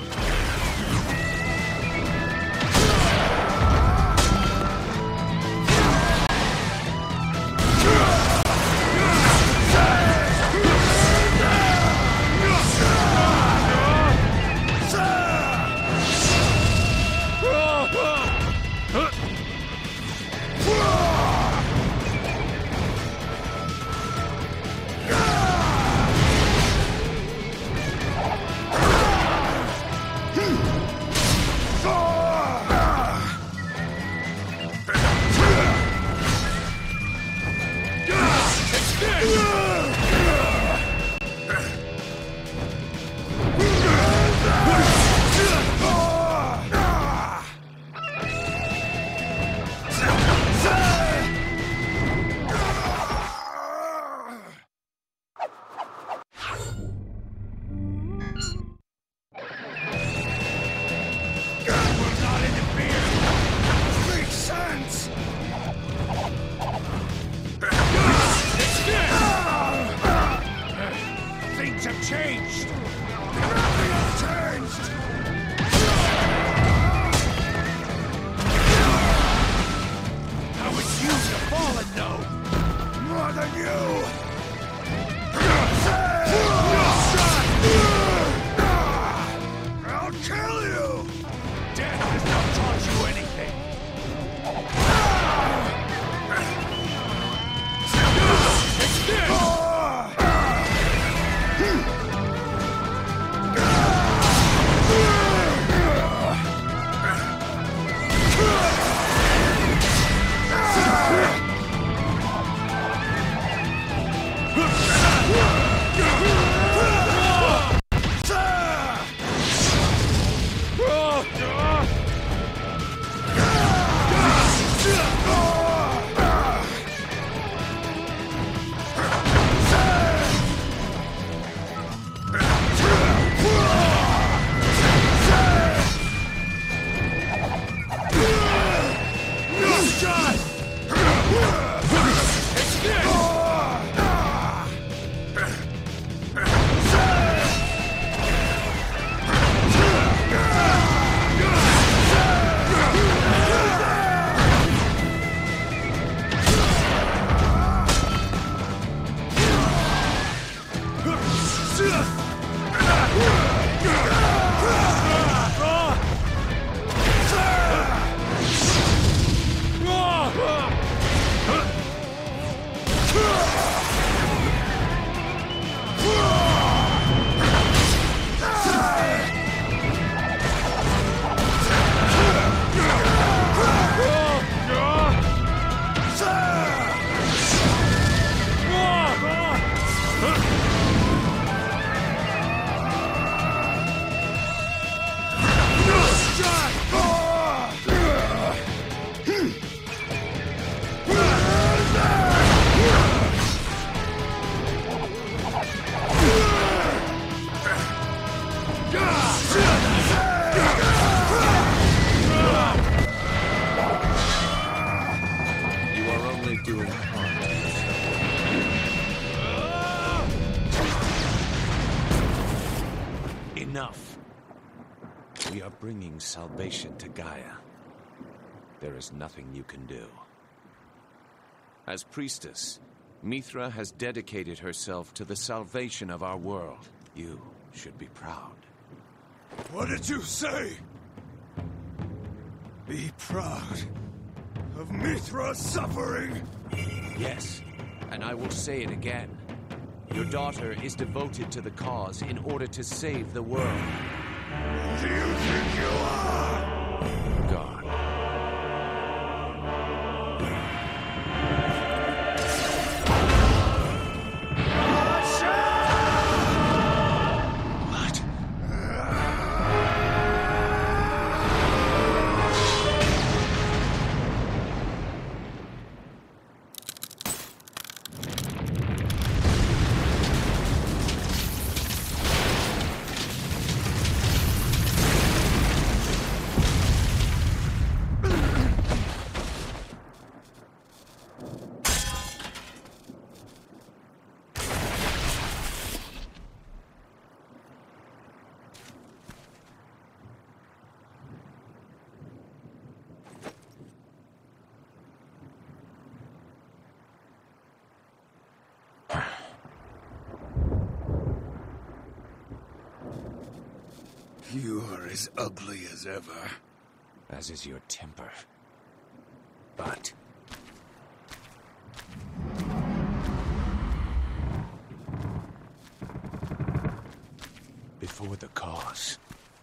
Enough. We are bringing salvation to Gaia. There is nothing you can do. As priestess, Mithra has dedicated herself to the salvation of our world. You should be proud. What did you say? Be proud of Mithra's suffering? Yes, and I will say it again. Your daughter is devoted to the cause in order to save the world. Who do you think you are? God. You are as ugly as ever. As is your temper. But... before the cause...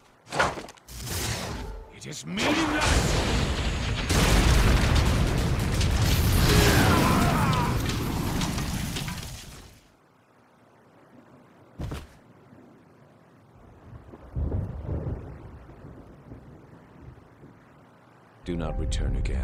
it is meaningless! Do not return again.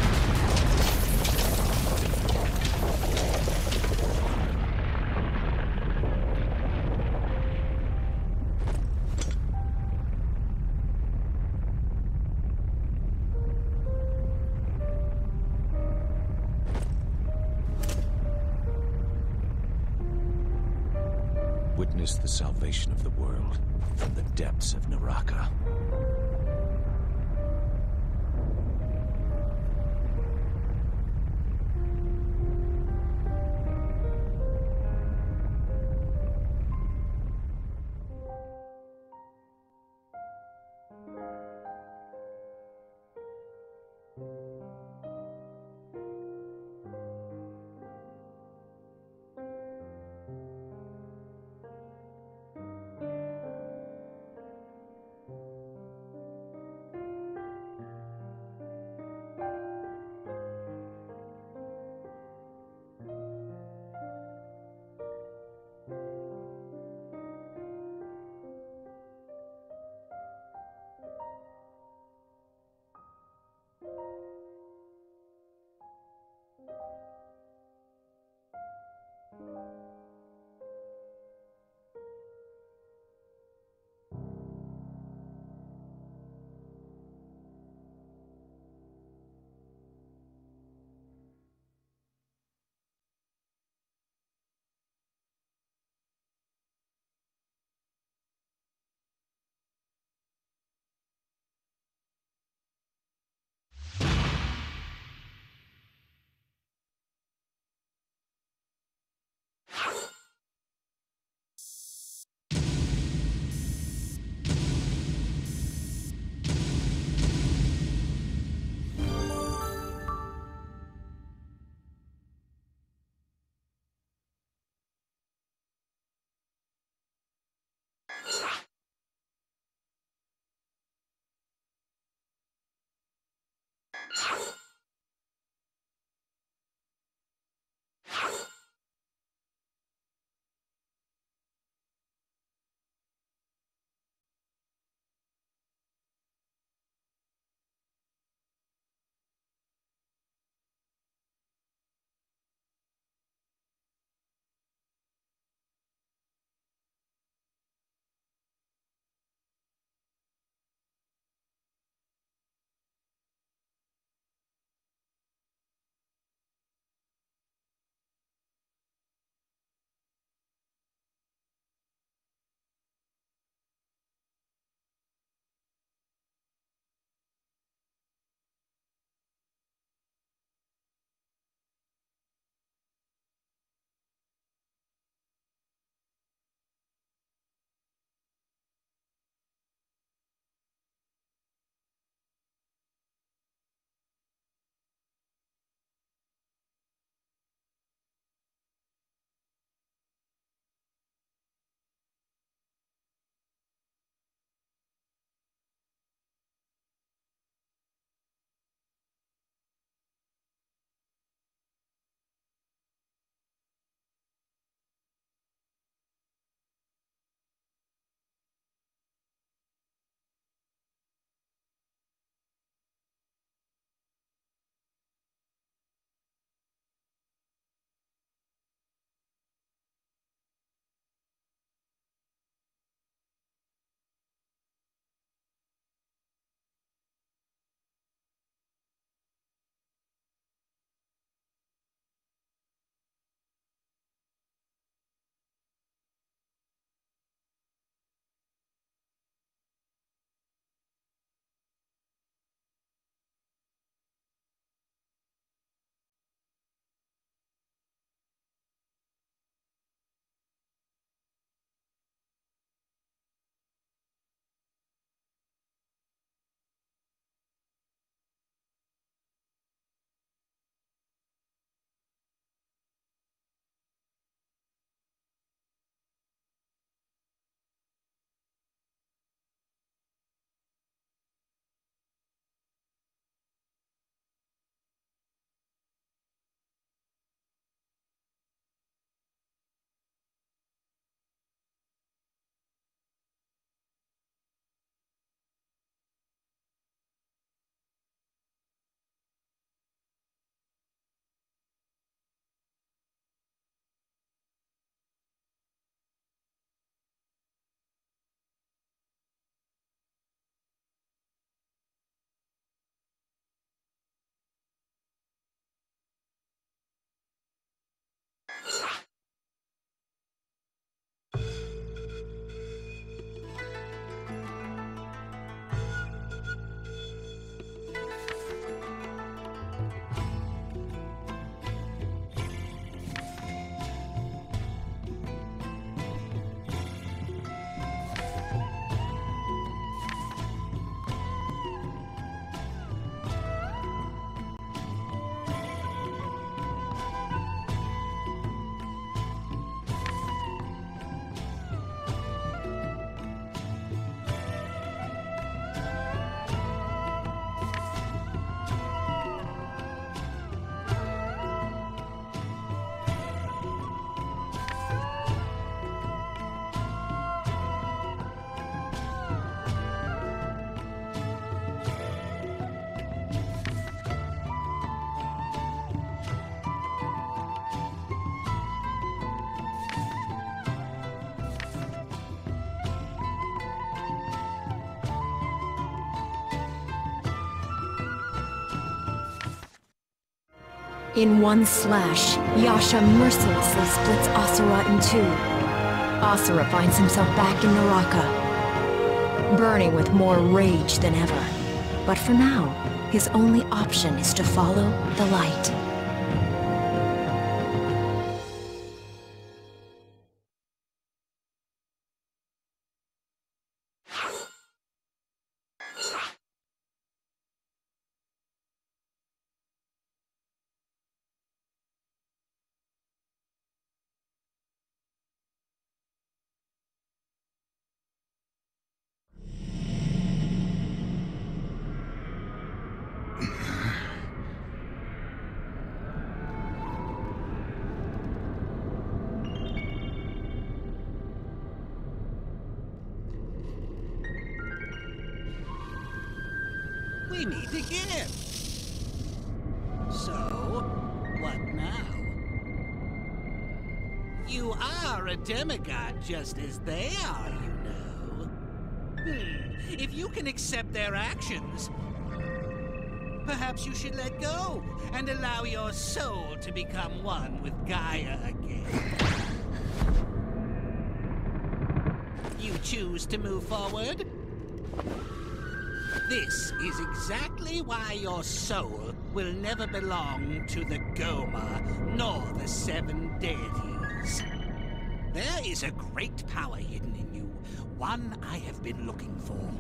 Witness the salvation of the world from the depths of Naraka. In one slash, Yasha mercilessly splits Asura in two. Asura finds himself back in Naraka, burning with more rage than ever. But for now, his only option is to follow the light. We meet again. So, what now? You are a demigod just as they are, you know. Hmm, if you can accept their actions, perhaps you should let go and allow your soul to become one with Gaia again. You choose to move forward? This is exactly why your soul will never belong to the Goma, nor the Seven Deities. There is a great power hidden in you, one I have been looking for.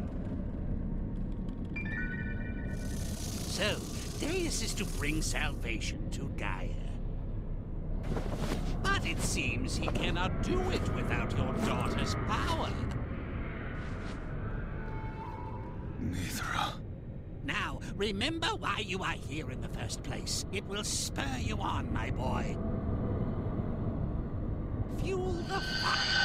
So, Deus is to bring salvation to Gaia. But it seems he cannot do it without your daughter's power. Mithra. Now, remember why you are here in the first place. It will spur you on, my boy. Fuel the fire.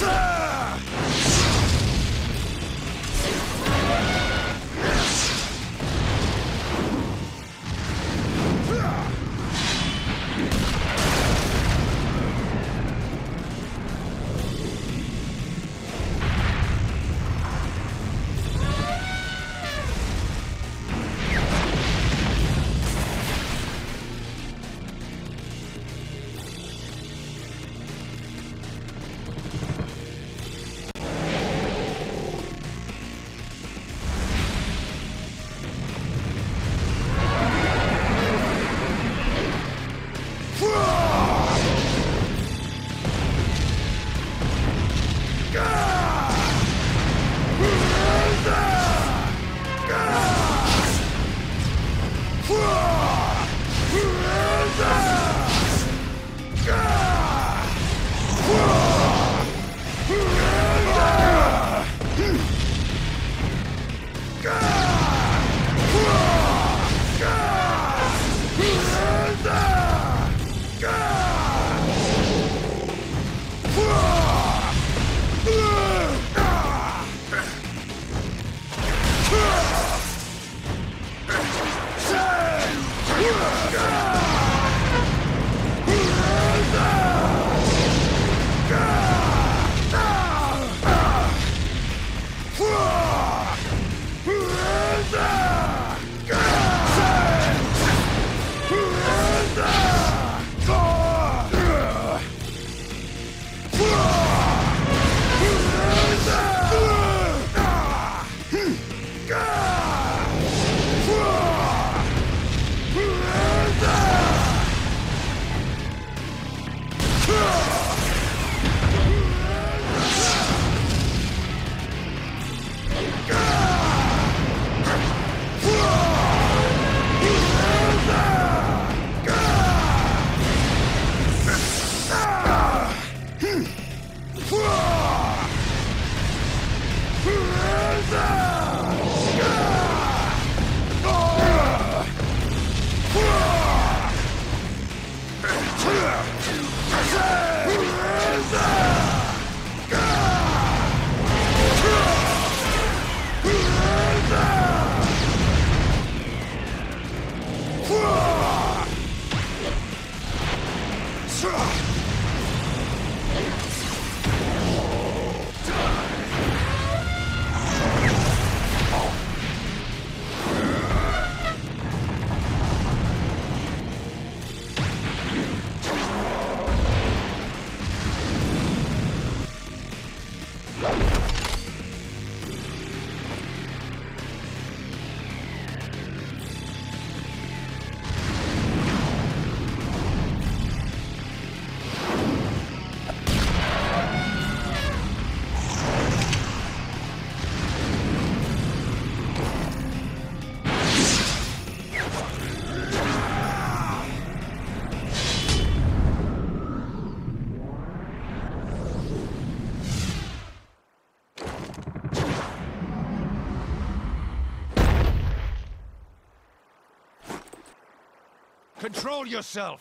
Control yourself!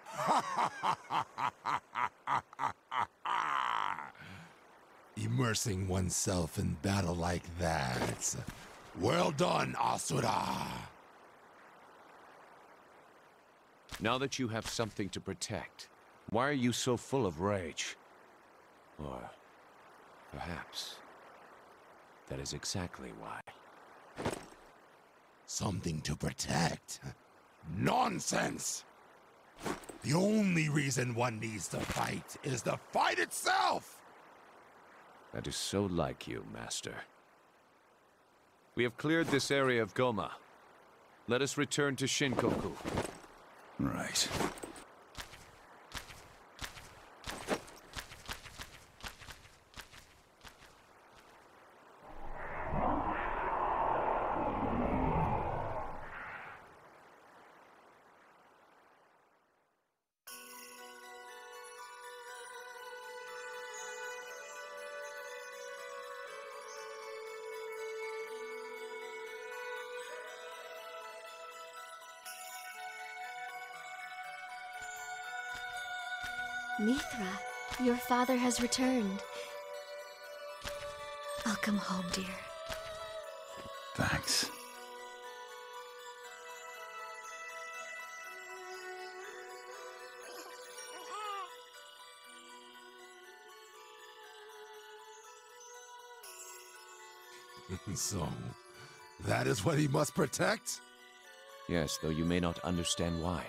Immersing oneself in battle like that. Well done, Asura! Now that you have something to protect, why are you so full of rage? Or perhaps that is exactly why. Something to protect? Nonsense! The only reason one needs to fight is the fight itself! That is so like you, Master. We have cleared this area of Goma. Let us return to Shinkoku. Right. Mithra, your father has returned. Welcome home, dear. Thanks. So, that is what he must protect? Yes, though you may not understand why.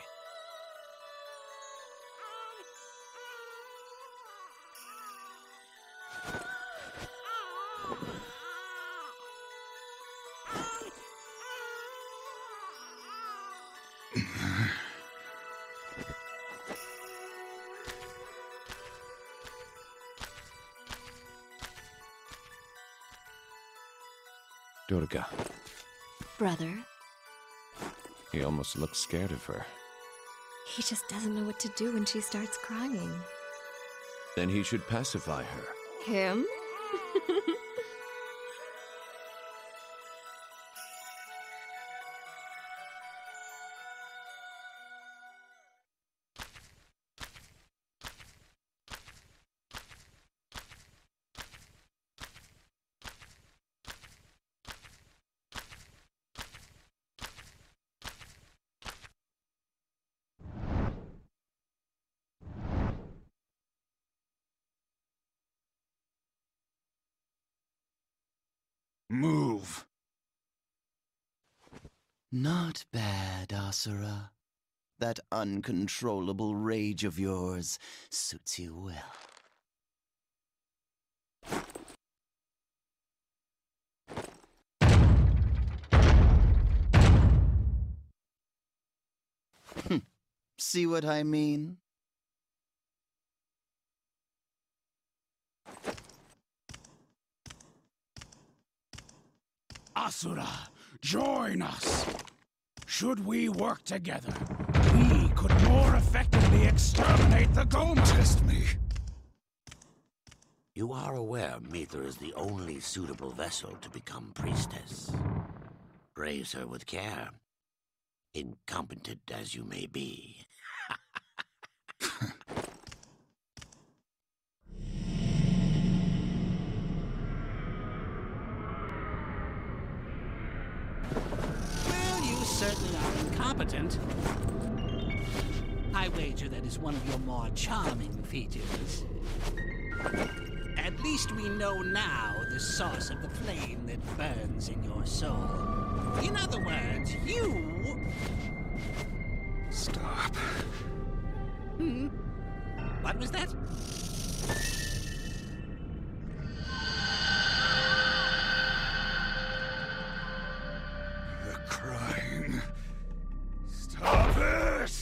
Durga. Brother, He almost looks scared of her. he just doesn't know what to do when she starts crying. Then he should pacify her. Him? Move. Not bad, Asura. That uncontrollable rage of yours suits you well. Hm. See what I mean? Asura, join us. Should we work together, we could more effectively exterminate the Goma. Test me. You are aware Mithra is the only suitable vessel to become priestess. Raise her with care, incompetent as you may be. Well, you certainly are incompetent. I wager that is one of your more charming features. At least we know now the source of the flame that burns in your soul. In other words, you... Stop. Hmm? What was that? The crying. Stop it!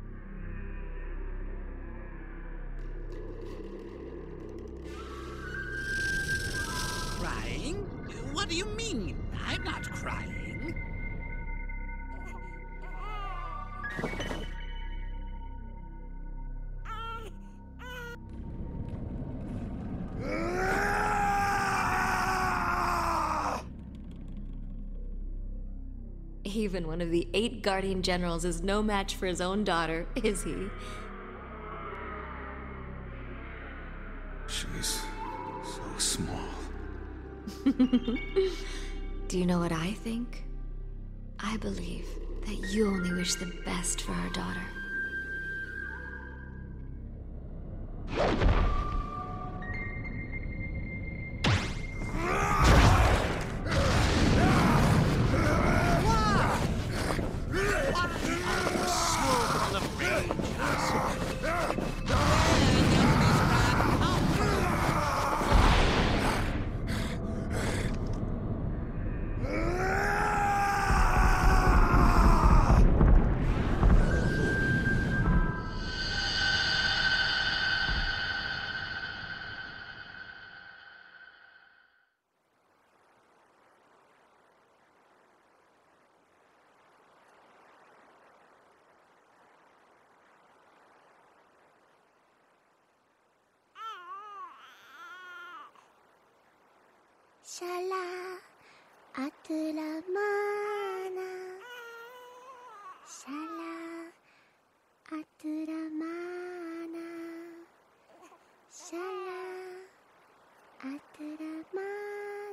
Crying? What do you mean? I'm not crying. Even one of the eight Guardian Generals is no match for his own daughter, is he? She's so small. Do you know what I think? I believe that you only wish the best for our daughter. Shala Atramana Shala Atramana Shala Atramana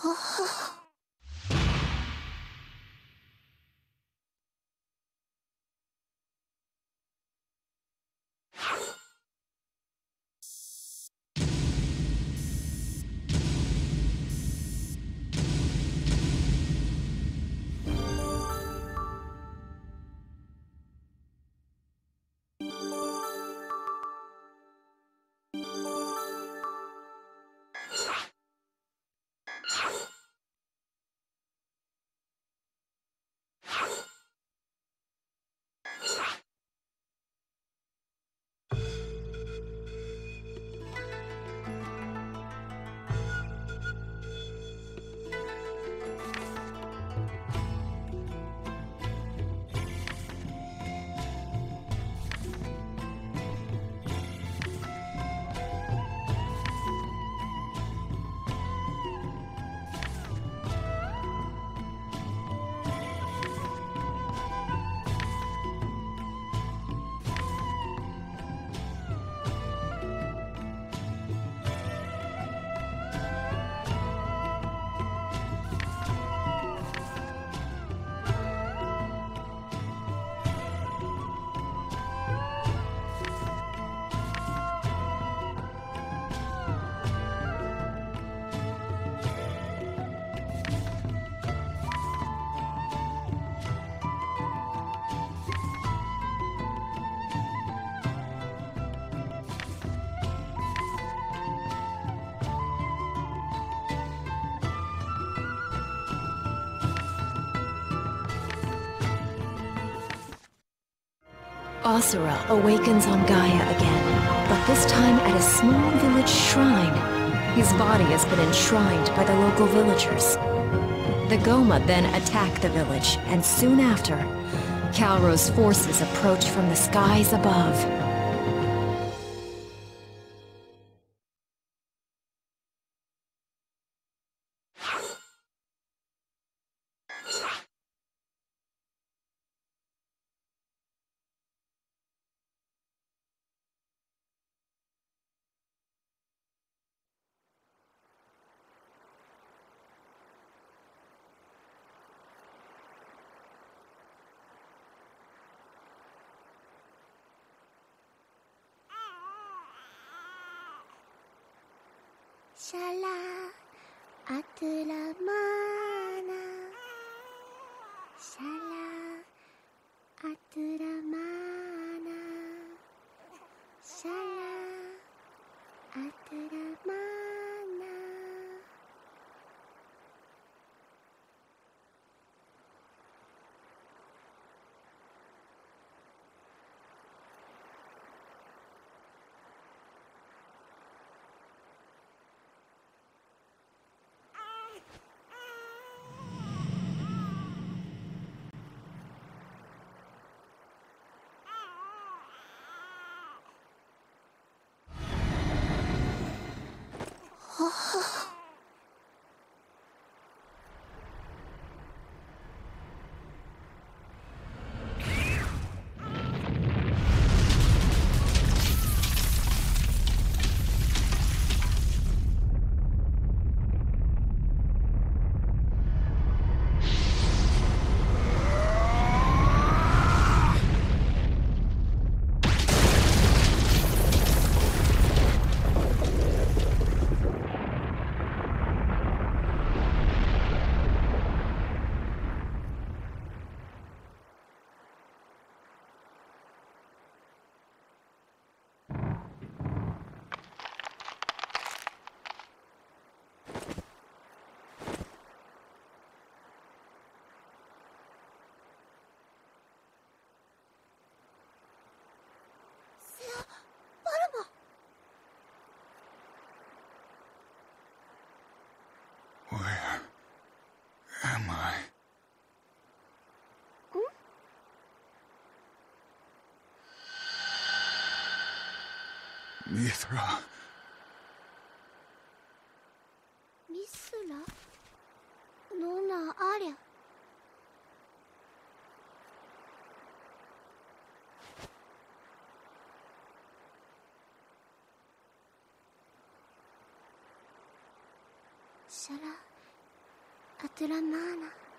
Asura awakens on Gaia again, but this time at a small village shrine. His body has been enshrined by the local villagers. The Goma then attack the village, and soon after, Calro's forces approach from the skies above. Shala Atramana. Shala Atramana. Shala Atramana. Where am I? Hmm? Mithra. Mithra? Nona Arya. Shala Atramana.